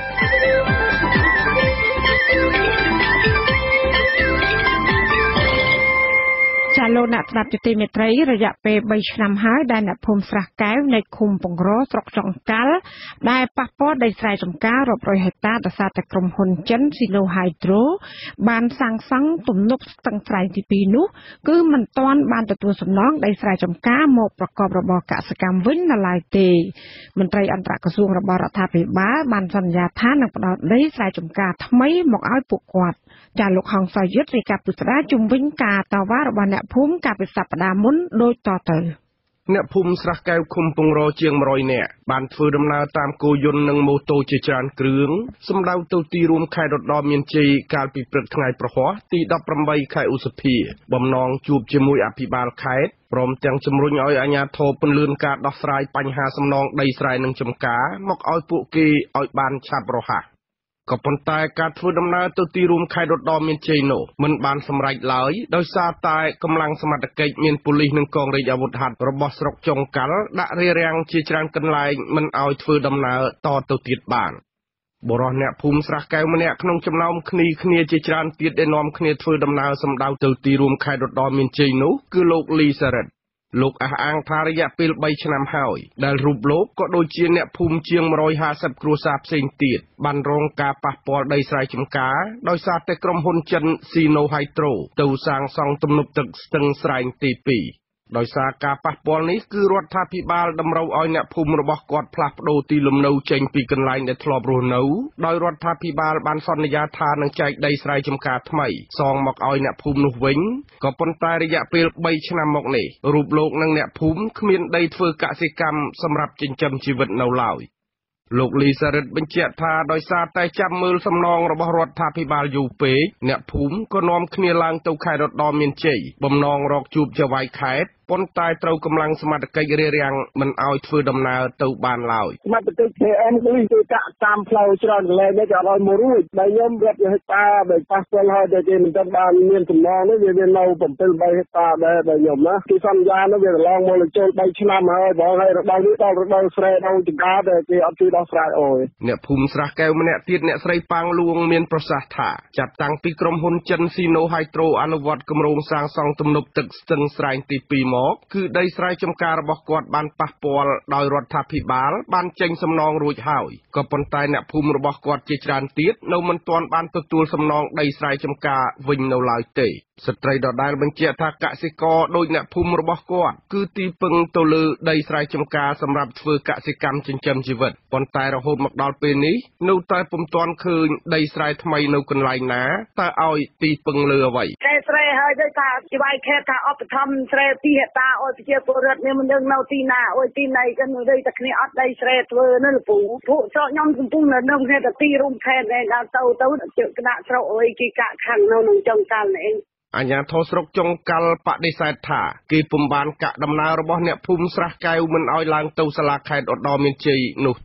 ចាលោកអ្នកស្ដាប់ជាទីមេត្រីរយៈពេលthreeឆ្នាំហើយដែលអ្នកភូមិស្រះកែវនៃឃុំពង្រស្រុកចុងកាល់ដែលប៉ះពាល់ដីស្រែចម្ការរាប់រយហិកតាដោយសារតែក្រុមហ៊ុនចិនស៊ីណូហៃដ្រូបានសាងសង់ទំនប់ស្ទឹងស្រែងទីtwoនោះគឺមិនទាន់បានទទួលសំណងដីស្រែចម្ការមកប្រកបរបរកសិកម្មវិញនៅឡើយទេមន្ត្រីអន្តរក្រសួងរបស់រដ្ឋាភិបាលបានសន្យាថានឹងផ្ដល់ដីស្រែចម្ការថ្មីមកឲ្យពួកគាត់ចាលោកហងសយុទ្ធរាយការណ៍ពុស្ដាជំវិញការតវ៉ារបស់អ្នកភូមិកាលពីសប្តាហ៍មុនដូចតទៅអ្នកភូមិស្រះកែវឃុំពងរជាងone hundredនាក់បានធ្វើដំណើរតាមគោយន្តនិងម៉ូតូជាច្រើនគ្រឿងសម្ដៅទៅទីរួមខេត្តរតនមានជ័យកាលពីព្រឹកថ្ងៃប្រហ័សទីeighteenខែឧសភាបំណងជួបជាមួយអភិបាលខេត្តព្រមទាំងជំរុញឲ្យអាជ្ញាធរពន្លឿនការដោះស្រាយបញ្ហាសំណងដីស្រែនិងចម្ការមកឲ្យពួកគេឲ្យបានឆាប់រហ័សក៏ប៉ុន្តែការធ្វើដំណើរទៅទីរួមខេត្តរតនមានជ័យនោះមិនបានសម្រេចឡើយដោយសារតែកម្លាំងសមត្ថកិច្ចមានប៉ូលីសនិងកងរាជអាវុធហត្ថរបស់ស្រុកចុងកាល់ដាក់រារាំងជាច្រើនកន្លែងមិនឲ្យធ្វើដំណើរតទៅទៀតបានបុរសអ្នកភូមិស្រះកែវម្នាក់ក្នុងចំណោមគ្នាគ្នាជាច្រើនទៀតដែលនាំគ្នាធ្វើដំណើរសម្ដៅទៅទីរួមខេត្តរតនមានជ័យនោះគឺលោកលីសារ៉ិតលោកអះអាងថារយៈពេលthreeឆ្នាំហើយដែលរូបលោកក៏ដូចជាអ្នកភូមិជាងone hundred fiftyគ្រួសារផ្សេងទៀតបានរងការប៉ះពាល់ដីស្រែចម្ការដោយសារតែក្រុមហ៊ុនចិនស៊ីណូហៃដ្រូទៅសាងសង់ទំនប់ទឹកស្ទឹងស្រែងទីtwoដោយសារការប៉ះពាល់នេះគឺរដ្ឋាភិបាលតម្រូវឲ្យអ្នកភូមិរបស់គាត់ផ្លាស់ប្ដូរទីលំនៅចេញពីកន្លែងដែលធ្លាប់រស់នៅដោយរដ្ឋាភិបាលបានសន្យាថានឹងចែកដីស្រែចម្ការថ្មីសងមកឲ្យអ្នកភូមិនោះវិញក៏ប៉ុន្តែរយៈពេលthreeឆ្នាំមកនេះរូបលោកនិងអ្នកភូមិគ្មានដីធ្វើកសិកម្មសម្រាប់ចិញ្ចឹមជីវិតនៅឡើយលោកលីសារ៉ិតបញ្ជាក់ថាដោយសារតែចាំមើលសំណងរបស់រដ្ឋាភិបាលយូរពេកអ្នកភូមិក៏នាំគ្នាឡើងទៅខេត្តរតនមានជ័យបំណងរកជួបចៅហ្វាយខេត្តប៉ុន្តែត្រូវកម្លាំងសមត្ថកិច្ចរារាំងមិនឲ្យធ្វើដំណើរទៅបានឡើយសមត្ថកិច្ច K M គឺជួយកាក់តាមផ្លូវច្រើនកន្លែងនេះក៏ឲ្យមករួចបើខ្ញុំរាប់ហិកតាបើប៉ះពាល់ហើយតែគេមិនទាន់បានមានសំណងនេះវាមាននៅseven hectareហិកតាដែរបើខ្ញុំណាគេសន្យានោះវាកន្លងមកលើចូលthreeឆ្នាំហើយបងហើយរដូវនេះដល់រដូវស្រែដល់ចង្ការតែគេអត់ជួយដោះស្រាយអូយអ្នកភូមិស្រះកែវម្នាក់ទៀតអ្នកស្រីប៉ាងលួងមានប្រសាសន៍ថាចាប់តាំងពីក្រុមហ៊ុនចិនស៊ីណូហៃដ្រូអនុវត្តគម្រោងសាងសង់ទំនប់ទឹកស្ទឹងស្រែងទីtwoមកគឺដីស្រែចម្ការរបស់គាត់បានប៉ះពាល់ដោយរដ្ឋាភិបាលបានចេញសំណងរួចហើយក៏ប៉ុន្តែអ្នកភូមិរបស់គាត់ជាច្រើនទៀតនៅមិនទាន់បានទទួលសំណងដីស្រែចម្ការវិញនៅឡើយទេស្ត្រីដដែលបញ្ជាក់ថាកសិករដោយអ្នកភូមិរបស់គាត់គឺទីពឹងទៅលើដីស្រែចម្ការសម្រាប់ធ្វើកសិកម្មចិញ្ចឹមជីវិតប៉ុន្តែរហូតមកដល់ពេលនេះនៅតែពុំទាន់ឃើញដីស្រែថ្មីនៅកន្លែងណាតើឲ្យទីពឹងលើអ្វីខេស្រែហើយដូចថាជីវ័យខេថាឧបត្ថម្ភស្រែtwoហិកតាឲ្យប្រជាពលរដ្ឋមានមិនដឹងនៅទីណាអុយទីណីក៏នៅតែគ្នាអត់ដីស្រែធ្វើនៅលពូពួកស្រុកខ្ញុំកំពុងនៅនៅគ្នាតែទីរួមខេត្តឯងដល់ទៅទៅគណៈស្រុកអុយគេកាក់ខាងនៅក្នុងចុងកាល់នេះអាជ្ញាធរស្រុកចុងកាល់បដិសេធថាគេពុំបានកាក់ដំណើររបស់អ្នកភូមិស្រះកែវមិនឲ្យឡើងទៅសាលាខេត្តឧត្តរមានជ័យនោះទេ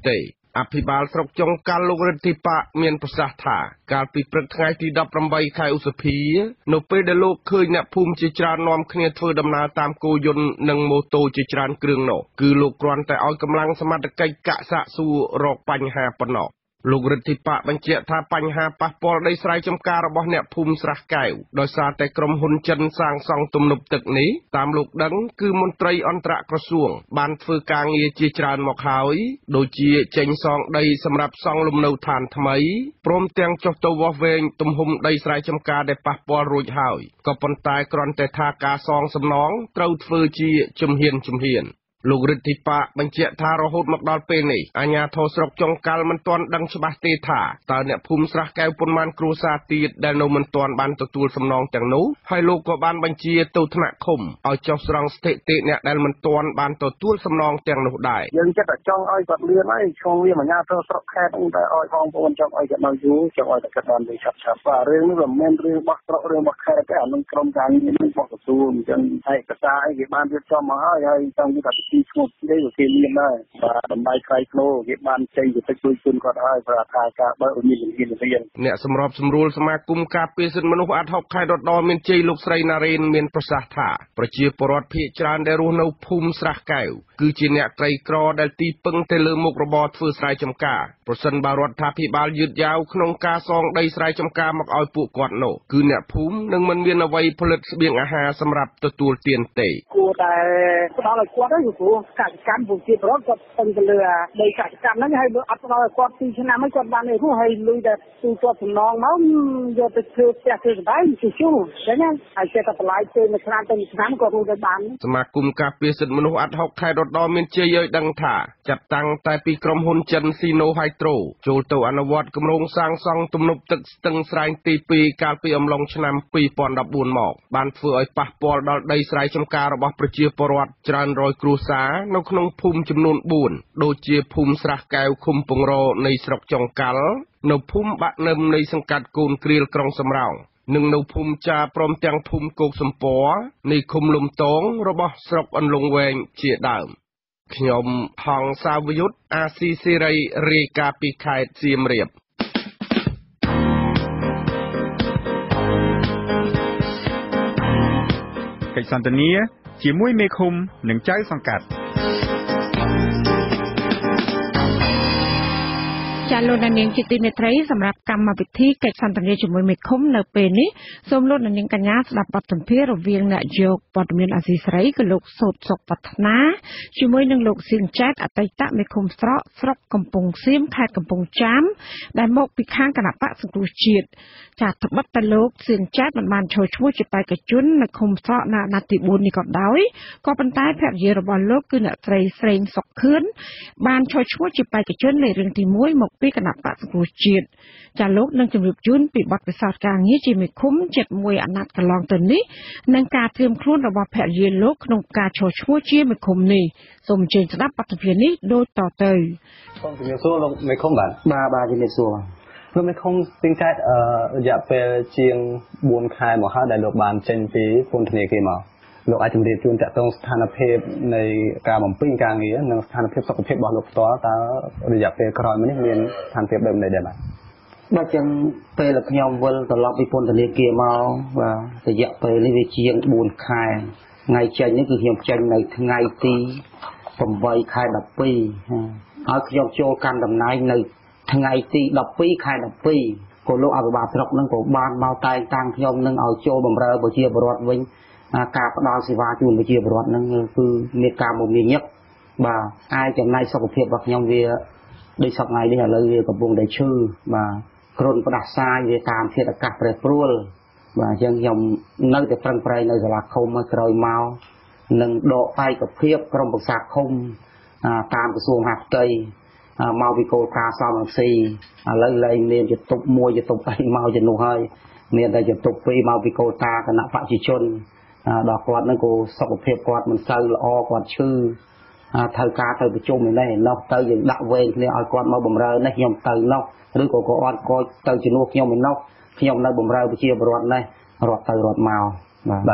អភិបាលស្រុកចុងកាល់លោករិទ្ធិបៈមានប្រសាសន៍ថាកាលពីព្រឹកថ្ងៃទីដប់ប្រាំបីខែឧសភានៅពេលដែលលោកឃើញអ្នកភូមិជាច្រើននាំគ្នាធ្វើដំណើរតាមគោយន្តនិងម៉ូតូជាច្រើនគ្រឿងនោះគឺលោកគ្រាន់តែឲ្យកម្លាំងសមត្ថកិច្ចកាក់សាកសួររកបញ្ហាប៉ុណ្ណោះលោករិទ្ធិបៈបញ្ជាក់ថាបញ្ហាប៉ះពាល់ដីស្រែចម្ការរបស់អ្នកភូមិស្រះកែវដោយសារតែក្រុមហ៊ុនចិនសាងសង់ទំនប់ទឹកនេះតាមលោកដឹងគឺមន្ត្រីអន្តរក្រសួងបានធ្វើការងារជាច្រើនមកហើយដូចជាចេញសងដីសម្រាប់សង់លំនៅឋានថ្មីព្រមទាំងចុះទៅវាស់វែងទំហំដីស្រែចម្ការដែលប៉ះពាល់រួចហើយក៏ប៉ុន្តែគ្រាន់តែថាការសងសំណងត្រូវធ្វើជាជំហានជំហានលោករិទ្ធិបៈបញ្ជាក់ថារហូតមកដល់ពេលនេះអាជ្ញាធរស្រុកចុងកាល់មិនទាន់ដឹងច្បាស់ទេថាតើអ្នកភូមិស្រះកែវប៉ុន្មានគ្រួសារទៀតដែលនៅមិនទាន់បានទទួលសំណងទាំងនោះហើយលោកក៏បានបញ្ជាទៅថ្នាក់ឃុំឲ្យចុះស្រង់ស្ថិតិអ្នកដែលមិនទាន់បានទទួលសំណងទាំងនោះដែរយើងចិត្តតែចង់ឲ្យគាត់លឿនហើយឈងវាអាជ្ញាធរស្រុកខេត្តហ្នឹងតែឲ្យបងប្អូនចង់ឲ្យគាត់នៅយូរចង់ឲ្យតែគាត់បានទៅឆាប់ឆាប់បាទរឿងនេះវាមិនមែនរឿងរបស់ស្រុករឿងរបស់ខេត្តទេអានឹងក្រុមការងារនេះរបស់ក្រសួងអញ្ចឹងឯកសារអីគេបានរៀបចំមកហើយហើយចង់និយាយថាពីឈ្មោះនេះគេមានដែរបាទតម្លៃថ្លៃធ្នូគេបានចេញទៅទឹកជួយជូនគាត់ហើយព្រោះថាការបើមានជំនាញរៀនអ្នកសម្របសម្រួលសមាគមការពារសិទ្ធិមនុស្សអាត់ហុកខេត្តរតនមានជ័យលោកស្រីណារ៉េនមានប្រសាសន៍ថាប្រជាពលរដ្ឋភាគច្រើនដែលរស់នៅភូមិស្រះកែវគឺជាអ្នកក្រីក្រដែលទីពឹងទៅលើមុខរបរធ្វើស្រែចម្ការប្រសិនបើរដ្ឋាភិបាលយឺតយ៉ាវក្នុងការសងដីស្រែចម្ការមកឲ្យពួកគាត់នោះគឺអ្នកភូមិនឹងមិនមានអ្វីផលិតស្បៀងអាហារសម្រាប់ទទួលទានទេគួរតែផ្ដល់ឲ្យគាត់ទៅព្រោះកសិកម្មប្រជាពលរដ្ឋគាត់ពឹងទៅលើដីកសិកម្មហ្នឹងហើយបើអត់ផ្ដល់ឲ្យគាត់ពីរឆ្នាំហើយគាត់បាននេះនោះហើយលុយតែទូទាត់សំណងមកយកទៅធ្វើផ្ទះធ្វើកន្លែងជួជួអញ្ចឹងហើយចេះតែបន្លាយពេលមួយឆ្នាំទៅមួយឆ្នាំគាត់រួចទៅបានសមាគមការពារសិទ្ធិមនុស្សអាត់ហុកខេត្តរតនមានជ័យឲ្យដឹងថាចាត់តាំងតែពីក្រុមហ៊ុនចិនស៊ីណូហៃដ្រូចូលទៅអនុវត្តគម្រោងសាងសង់ទំនប់ទឹកស្ទឹងស្រែងទីពីរកាលពីអំឡុងឆ្នាំពីរពាន់ដប់បួនមកបានធ្វើឲ្យប៉ះពាល់ដល់ដីស្រែចម្ការរបស់ប្រជាពលរដ្ឋច្រើនរយគ្រួសារនៅក្នុងភូមិចំនួនបួនដូចជាភូមិស្រះកែវឃុំពងរនៃស្រុកចុងកាល់នៅភូមិបាក់នឹមនៃសង្កាត់កូនគ្រៀលក្រុងសំរោងនិងនៅភូមិចាព្រមទាំងភូមិគោកសំពរនៃឃុំលំតងរបស់ស្រុកអន្លង់វែងជាដើមខ្ញុំហងសាវយុទ្ធអាស៊ីសេរីរាយការណ៍ពីខេត្តសៀមរាបកិច្ចសន្ទនាជាមួយមេឃុំនិងចៅសង្កាត់ចាលោកនាងជាទីមេត្រីសម្រាប់កម្មវិធីកិច្ចសន្ទនាជាមួយមេឃុំនៅពេលនេះសូមលោកនាងកញ្ញាស្ដាប់បទសម្ភាសន៍រវាងអ្នកយកព័ត៌មានអាស៊ីសេរីគឺលោកសោតសុកវឌ្ឍនាជាមួយនឹងលោកសៀងចែតអតីតមេឃុំស្រុកស្រុកកំពង់សៀមខេត្តកំពង់ចាមដែលមកពីខាងគណៈបកសង្គ្រោះជាតិចាត្បិតតែលោកសៀងចែតមិនបានចូលឈ្មោះជាបេក្ខជននៅឃុំស្រុកនៅអាណត្តិទីបួននេះក៏ដោយក៏ប៉ុន្តែភរិយារបស់លោកគឺអ្នកស្រីស្រេងសុកខឿនបានចូលឈ្មោះជាបេក្ខជនលេខរៀងទីមួយមកពីគណៈបកសង្គ្រោះជាតិចាលោកនឹងជម្រាបជូនពីបទពិសោធន៍ការងារជាមេឃុំជិតមួយអាណត្តិកន្លងទៅនេះនិងការត្រៀមខ្លួនរបស់ភរិយាលោកក្នុងការចូលឈ្មោះជាមេឃុំនេះសូមអញ្ជើញស្ដាប់បទសម្ភាសន៍នេះដូចតទៅសូមជម្រាបសួរលោកមេឃុំបាទបាទបាទជំរាបសួរលោកមេឃុំស្ទឹងចែកអឺរយៈពេលជាងបួនខែមកហើយដែលលោកបានចេញពីពន្ធនាគារមកលោកអាចជម្រាបជូនតកតងស្ថានភាពនៃការបំពេញការងារនិងស្ថានភាពសុខភាពរបស់លោកផ្ទាល់តើរយៈពេលក្រោយមកនេះមានស្ថានភាពបែបណាដែរបាទបាទចឹងពេលខ្ញុំវិលត្រឡប់ពីពន្ធនាគារមកបាទរយៈពេលនេះវាជាងបួនខែថ្ងៃចេញនេះគឺខ្ញុំចេញនៅថ្ងៃទីប្រាំខែដប់ពីរហើយខ្ញុំចូលកាន់តំណែងនៅថ្ងៃទីដប់ពីរខែដប់ពីរក៏លោកអភិបាលស្រុកនឹងក៏បានមកតែងតាំងខ្ញុំនឹងឲ្យចូលបម្រើប្រជាពលរដ្ឋវិញការផ្ដល់សេវាជូនប្រជាពលរដ្ឋហ្នឹងគឺមានការមមាញឹកបាទអាចចំណែកសុខភាពរបស់ខ្ញុំវាដូចសប្តាហ៍នេះឥឡូវវាកំពុងតែឈឺបាទគ្រុនផ្ដាសាយវាតាមធាតុអាកាសប្រែប្រួលបាទអញ្ចឹងខ្ញុំនៅតែប្រឹងប្រែងនៅសាលាឃុំមកក្រោយមកនឹងដកឯកភាពក្រុមប្រឹក្សាឃុំតាមក្រសួងហាផ្ទៃមកពីគោលការណ៍សមរម្យឥឡូវលែងមានជាតុបមួយជាតុបអីមកជំនួសហើយមានតែជាតុបពីរមកពីគោលការណ៍គណៈបព្វជិជនដល់គាត់នឹងក៏សុខភាពគាត់មិនសូវល្អគាត់ឈឺត្រូវការទៅប្រជុំឯនេះនោះទៅយើងដាក់វែងគ្នាឲ្យគាត់មកបម្រើនេះខ្ញុំទៅនោះឬក៏គាត់គាត់ទៅជំនួសខ្ញុំឯនោះខ្ញុំនៅបម្រើប្រជាពលរដ្ឋនេះរត់ទៅរត់មកបាទ